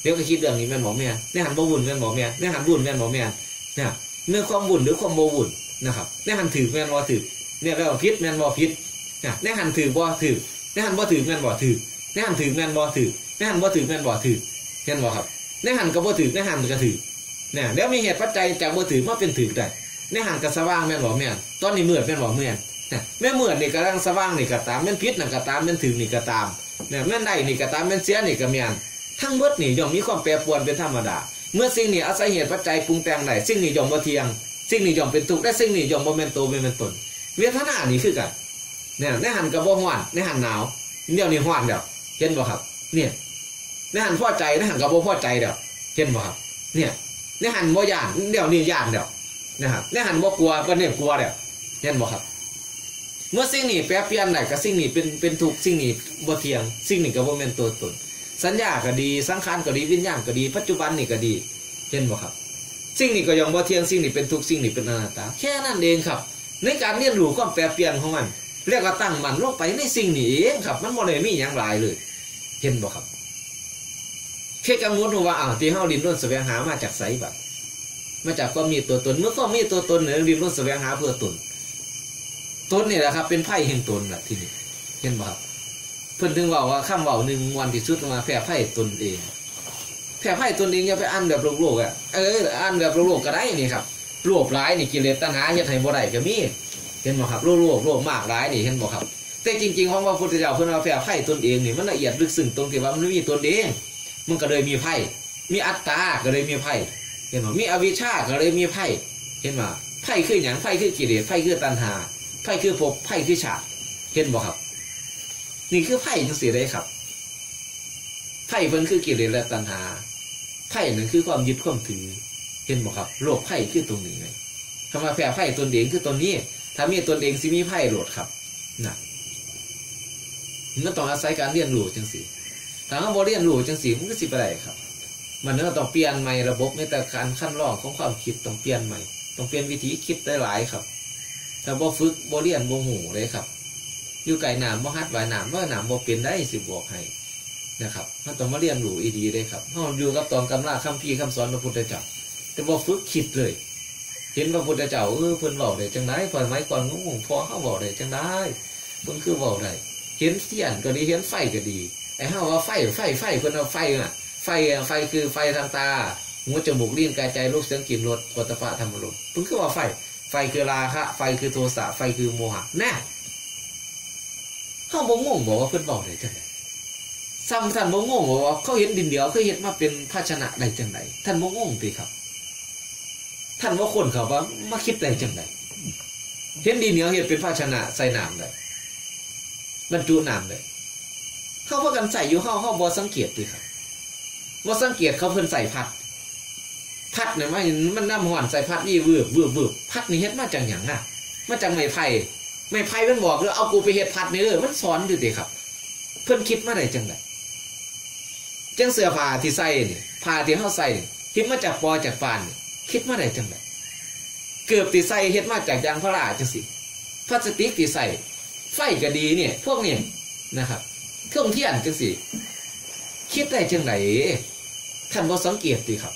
เดี๋ยวก็คิดเรื่องนี้แม่นบ่แม่นในหันบ่วุ่นแม่นบ่แม่นในหันวุ่นแม่นบ่แม่นเนี่ยเมื่อความวุ่นหรือความบ่วุ่นนะครับในหันถือแม่นบ่ถือเนี่ยแล้วผิดแม่นบ่ผิดเนี่ยในหันถือบ่ถือในหันบ่ถือแม่นบ่ถือในหันถือแม่นบ่ถือในหันบ่ถือแม่นบ่ถือเห็นบ่ครับในหันก็บ่ถือในหันก็ถือเนี่ยแล้วมีเหตุปัจจัยจากบ่ถือมาเป็นถือได้ในหันก็สว่างแม่นบ่แม่นตอนนี้มืดแม่นบ่แม่นเนี่ยแม่มืดนี่กำลังสว่างนี่ก็ตามแม่นผิดนั่นก็ตามแม่นถือนี่ก็ตามเนี่ยแม่นได้นี่ก็ตามแม่นเสียนี่ก็แม่นทั้งหมดนี่ย่อมมีความแปรปรวนเป็นธรรมดาเมื่อสิ่งนี้อาศัยเหตุปัจจัยปรุงแต่งได้สิ่งนี้ย่อมบ่เที่ยงสิ่งนี้ย่อมเป็นทุกข์และสิ่งนี้ย่อมบ่แม่นตัวบ่แม่นตนเวทนานี่คือกันเนี่ยในหันก็บ่ร้อนในหันหนาวเดี๋ยวนี้ร้อนแล้วเห็นบ่ครับเนี่ยในหันพอใจในหันก็บ่พอใจแล้วเห็นบ่ครับเนี่ยในหันบ่ย่านเดี๋ยวนี้ย่านแล้วนะครับในหันบ่กลัวก็เนี่ยกลัวแล้วเห็นบ่ครับเมื่อสิ่งนี้แปรเปลี่ยนได้ก็สิ่งนี้เป็นเป็นทุกข์สิ่งนี้บ่เที่ยงสิ่งนี้ก็บ่แม่นตัวตนสัญญาก็ดีสังขารก็ดีวิญญาณก็ดีปัจจุบันนี่ก็ดีเห็นบ่ครับสิ่งนี้ก็ย่อมบ่เที่ยงสิ่งนี้เป็นทุกข์สิ่งนี้เป็นอนัตตาแค่นั้นเองครับในการเรียนรู้ความแปรเปลี่ยนของมันเรียกว่าตั้งมันลงไปในสิ่งนี้เองครับมันบ่ได้มีหยังหลายเลยเห็นบ่ครับแค่กำหนดว่าอ้าวที่เฮาดิ้นรนแสวงหามาจากไสบัดมาจากความมีตัวตนเมื่อความมีตัวตนเนี่ยดิ้นรนแสวงหาเพื่อตนตนนี่แหละครับเป็นไพ่แห่งตนล่ะทีนี้เห็นบ่ครับเพิ่นถึงบอกว่าคำเว้าหนึ่งวันที่สุดมาแพ้ไพ่ตนเองแพ้ไพ่ตนเองอย่าไปอ่านแบบโลกๆอ่ะเอออ่านแบบโลกๆก็ได้นี่ครับโลภหลายนี่กิเลสตัณหาเฮ็ดให้บ่ได้ก็มีเห็นบ่ครับโลภโลภมากหลายนี่เห็นบ่ครับแต่จริงๆของพระพุทธเจ้าเพิ่นว่าแพ้ไพ่ตนเองนี่มันละเอียดลึกซึ้งตรงที่ว่ามันมีตนเองมันก็เลยมีไพ่มีอัตตาก็เลยมีไพ่เห็นบ่มีอวิชชาก็เลยมีไพ่เห็นบ่ไพ่คือหยังไพ่คือกิเลสไพ่คือตัณหาไพ่คือภพไพ่คือชาติเห็นบ่ครับนี่คือไพ่จังซี่ได้ครับไพ่เพิ่นคือกิเลสและตัณหาไพ่นั่นคือความยึดความถือเห็นบ่ครับโลกไพ่คือตรงนี้ไงคำว่าแพ้ไพ่ตนเองคือตนนี้ถ้ามีตนเองสิมีไพ่โหลดครับนะมันต้องอาศัยการเรียนรู้จังซี่ถ้าเราบ่เรียนรู้จังซี่มันก็สิบ่ได้ครับมันก็ต้องเปลี่ยนใหม่ระบบในแต่การขั้นรองของความคิดต้องเปลี่ยนใหม่ต้องเปลี่ยนวิธีคิดได้หลายครับถ้าบ่ฝึกบ่เรียนบ่ฮู้เลยครับอยู่ไกลน้ำบ่ฮัดว่ายน้ำว่าน้ำบ่เป็นได้สิบอกให้นะครับมันต้องมาเรียนรู้อีดีเลยครับเฮาอยู่กับตอนกำราคัมภีร์คำสอนพระพุทธเจ้าแต่บ่ฝึกคิดเลยเห็นพระพุทธเจ้าเออเพิ่นเว้าได้จังได๋พอไม้ก่อนงงพอเฮาเว้าได้จังได๋เพิ่นคือเว้าได้เห็นเทียนก็ดีเห็นไฟก็ดีไอ้เฮาว่าไฟไฟไฟเพิ่นเอาไฟน่ะไฟไฟคือไฟทางตาหูจมูกลิ้นกายใจรูปเสียงกลิ่นรสโผฏฐัพพะธรรมารมณ์เพิ่นคือว่าไฟไฟคือราคะไฟคือโทสะไฟคือโมหะแน่เฮาบ่งงบอกว่าเพิ่นเว้าได้จังได๋ซ้ำท่านบ่งงว่าเขาเห็นดินเดียวเขาเฮ็ดมาเป็นภาชนะได้จังได๋ท่านบ่งงติครับท่านว่าคนเขาว่ามาคิดได้จังได๋เห็นดินเหนียวเฮ็ดเป็นภาชนะใส่น้ำได้บรรจุน้ำได้เขาพากันใส่อยู่เฮาเฮาบ่สังเกตติครับบ่สังเกตเขาเพิ่นใส่พัดพัดเนี่ยมันมันน้ำร้อนใส่พัดนี่วืบวืบวืบพัดนี่เฮ็ดมาจากหยังอ่ะมาจากไม้ไผ่ไม้ไผ่มันบอกเลยเอากูไปเฮ็ดพัดนี่เด้อมันสอนอยู่ติครับเพิ่นคิดมาได้จังได๋จังเสื้อผ้าที่ใส่นี่ผ้าที่เฮาใส่คิดมาจากปอจากฟานนี่คิดมาได้จังได๋เกือบที่ใส่เฮ็ดมาจากยางพาราจังซี่พลาสติกที่ใส่ไฟก็ดีเนี่ยพวกนี้นะครับเครื่องเทียนจังซี่คิดได้จังได๋ท่านบ่สังเกตติครับ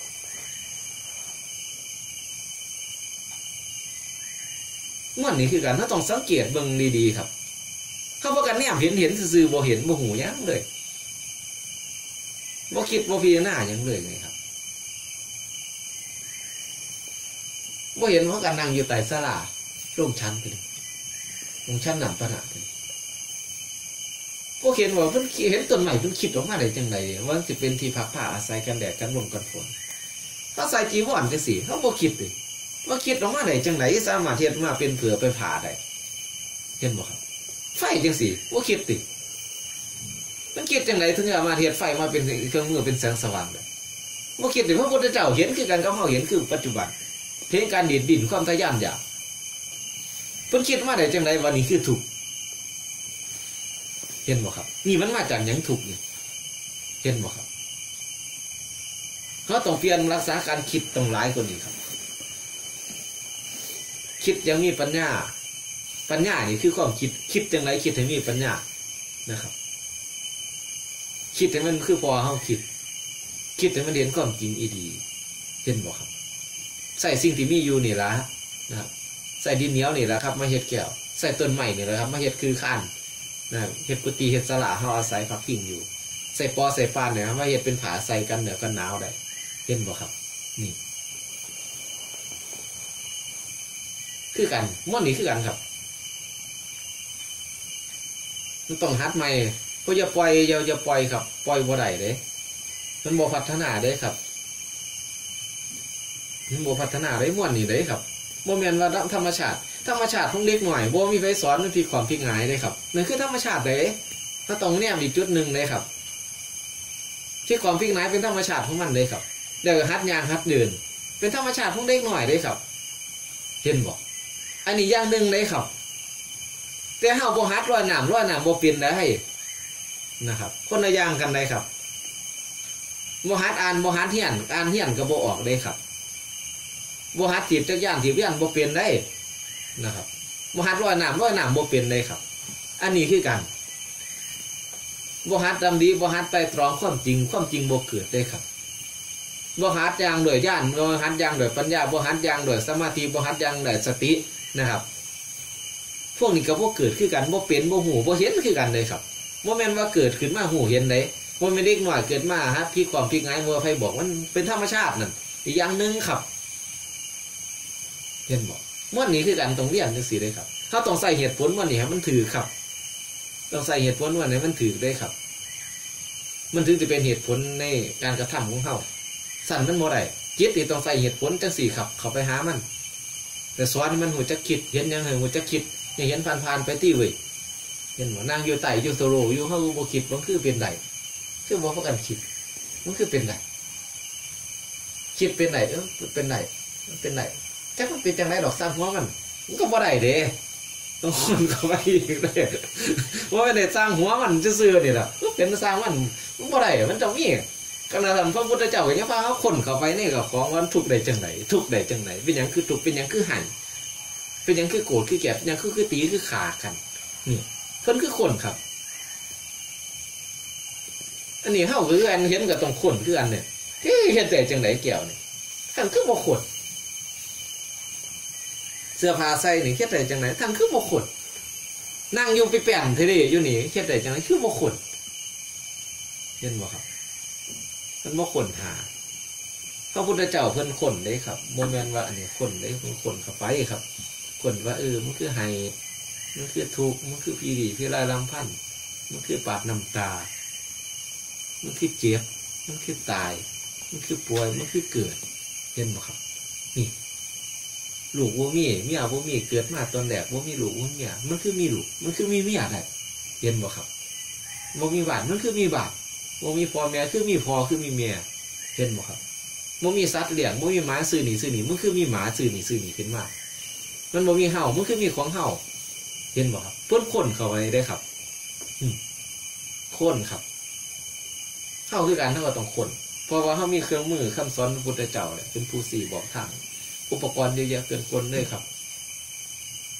มันนี่คือการเราต้องสังเกตเบิ่งดีๆครับเขาบอกกันแนมเห็นเห็นซื่อๆบ่เห็นบ่หูหยังเลยบ่คิดบ่พิจารณาหยังเลยไงครับบ่เห็นเพราะการนั่งอยู่ใต้ศาลาโรงชั้นกันโรงชั้นน้ำปะนะกันบ่เห็นว่าเพิ่นเห็นต้นไม้เพิ่นคิดออกมาได้จังได๋ว่าสิเป็นที่พักผ้าอาศัยกันแดดกันลมกันฝนถ้าใส่จีวรจังซี่เฮาบ่คิดติว่าคิดออกมาได้จังได๋สามารถเฮ็ดมาเป็นเผือไปผ่าได้เห็นบ่ครับไฟจังซี่บ่คิดติมันคิดจังได๋ถึงจะมาเฮ็ดไฟมาเป็นเครื่องมือเป็นแสงสว่างได้บ่คิดติพระพุทธเจ้าเห็นคือกันกับเฮาเห็นคือปัจจุบันเห็นการดีดดิ้นความทะยานอยากเพิ่นคิดมาได้จังได๋ว่านี่คือทุกข์เห็นบ่ครับนี่มันมาจากหยังทุกข์นี่เห็นบ่ครับเฮาต้องเปลี่ยนรักษาการคิดต้องหลายกว่านี้ครับคิดยังมีปัญญาปัญญานี่คือความคิดคิดจังไรคิดให้มีปัญญานะครับคิดให้มันคือพอเฮาคิดคิดให้มันเห็นความจริงอีดีเห็นบ่ครับใส่สิ่งที่มีอยู่นี่ละนะครับใส่ดินเหนียวนี่แหละครับมาเฮ็ดแก้วใส่ต้นใหม่นี่แหละครับมาเฮ็ดคือข้านนะเฮ็ดกุฏิเฮ็ดศาลาเฮาอาศัยพักพิงอยู่ใส่ปอใส่ฟานเนี่ยมาเฮ็ดเป็นผาใส่กันเหนือกันหนาวได้เห็นบ่ครับนี่คือกันม้วนนี่คือกันครับมันต้องหัดใหม่เพราะอย่าปล่อยอย่าอย่าปล่อยครับปล่อยบ่ได้เด้มันบ่พัฒนาเด้ครับมันบ่พัฒนาได้ม้วนนี่เด้ครับบ่แม่นว่าธรรมชาติธรรมชาติของเด็กหน่อยบ่มีไฟสอนมันผิดความผิดหงายเด้ครับนั่นคือธรรมชาติเด้ถ้าต้องแนมอีกจุดนึงเด้ครับที่ความผิดหงายเป็นธรรมชาติของมันเด้ครับเดี๋ยวหัดย่างหัดเดินเป็นธรรมชาติของเด็กหน่อยเด้ครับเห็นบ่อันนี้อย่างนึงเด้ครับแต่เฮาบ่หัดร้อยน้ำร้อยน้ำบ่เป็นได้นะครับคนละอย่างกันได้ครับบ่หัดอ่านบ่หัดเฮียนอ่านเฮียนก็บ่ออกได้ครับบ่หัดถีบจักรยานถีบจักรยานบ่เป็นได้นะครับบ่หัดร้อยน้ำร้อยน้ำบ่เป็นได้ครับอันนี้คือกันบ่หัดดำดีบ่หัดไต่ตรองความจริงความจริงบ่เกิดได้ครับบ่หัดอย่างด้วยญาณบ่หัดอย่างด้วยปัญญาบ่หัดอย่างด้วยสมาธิบ่หัดอย่างด้วยสตินะครับพวกนี้ก็บ่เกิดคือกันบ่เป็นบ่หูบ่เห็นคือกันเลยครับบ่แม่นว่าเกิดขึ้นมาหูเห็นได้บ่แม่นเด็กน้อยเกิดมาฮะพี่ความพี่ง่ายมัวไผบอกมันเป็นธรรมชาตินั่นอีกอย่างนึงครับเห็นบ่ม้วนนี้คือกันต้องเรียนจังซี่เลยครับเฮาต้องใส่เหตุผลม้วนนี้ให้มันถือครับต้องใส่เหตุผลม้วนนี้มันถือได้ครับมันถึงจะเป็นเหตุผลในการกระทำของเฮาสั่นมันบ่ได้จิตนี่ต้องใส่เหตุผลจังซี่ครับเข้าไปหามันแต่สอนให้มันหูจักคิดเห็นยังไงหูจักคิดอย่าเห็นผ่านๆไปตี้เว้ยเห็นบ่นั่งอยู่ใต้อยู่โซโลอยู่เฮาบ่คิดมันคือเป็นไดคือบ่พากันคิดมันคือเป็นไดคิดเป็นไดเออเป็นไดมันเป็นไดจักมันเป็นจังไดดอกสร้างหัวมันมันก็บ่ได้เด้ต้องคนเข้าไปอีกเด้ว่าไม่ได้สร้างหัวมันซื่อๆนี่ล่ะเป็นสร้างมันมันบ่ได้มันต้องมีขณะนั้นพระพุทธเจ้าก็ยังพาเขาคนเข้าไปนี่ก็ของมันทุกข์ได้จังไดทุกข์ได้จังไดเป็นหยังคือทุกข์เป็นหยังคือหันเป็นหยังคือโกรธคือแก่เป็นหยังคือคือตีคือขากันนี่เพิ่นคือคนครับอันนี้เฮาคืออันเห็นก็ต้องคนคืออันเนี่ยที่เฮ็ดได้จังไดแก้วนี่ท่านคือบ่คนเสื้อผ้าใส่นี่เฮ็ดได้จังไดท่านคือบ่คนนั่งอยู่ไปแป้นเท่เด้อยู่นี่เฮ็ดได้จังไดคือบ่คนเห็นบ่ครับมันบ่คนหาพระพุทธเจ้าเพิ่นคนได้ครับบ่แม่นว่าอันนี้คนได้เพิ่นคนเข้าไปครับคนว่าเออมันคือไห้มันคือทุกข์มันคือพีดีพี่ลายลำพันธ์มันคือปาดน้ำตามันคือเจ็บมันคือตายมันคือป่วยมันคือเกิดเห็นบ่ครับนี่ลูกบ่มีเมียบ่มีเกิดมาตอนแรกบ่มีลูกบ่มีเมียมันคือมีลูกมันคือมีเมียได้เห็นบ่ครับบ่มีบ้านมันคือมีบ้านบ่มีพ่อแม่คือมีพ่อคือมีแม่เห็นบ่ครับบ่มีสัตว์เลี้ยงบ่มีหมาซื้อนี่ซื้อนี่มันคือมีหมาซื้อนี่ซื้อนี่ขึ้นมามันบ่มีเห่ามันคือมีของเห่าเห็นบ่ครับเพิ่นคนเข้าไปได้ครับคนครับเฮาคือการเฮาก็ต้องคนเพราะว่าเฮามีเครื่องมือคำสอนพระพุทธเจ้าเนี่ยเป็นผู้สี่บอกทางอุปกรณ์เยอะแยะเกินคนเลยครับ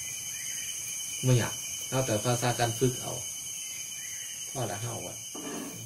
ไม่อยากเอาแต่ภาษาการฝึกเอาพอละเฮาอ่ะ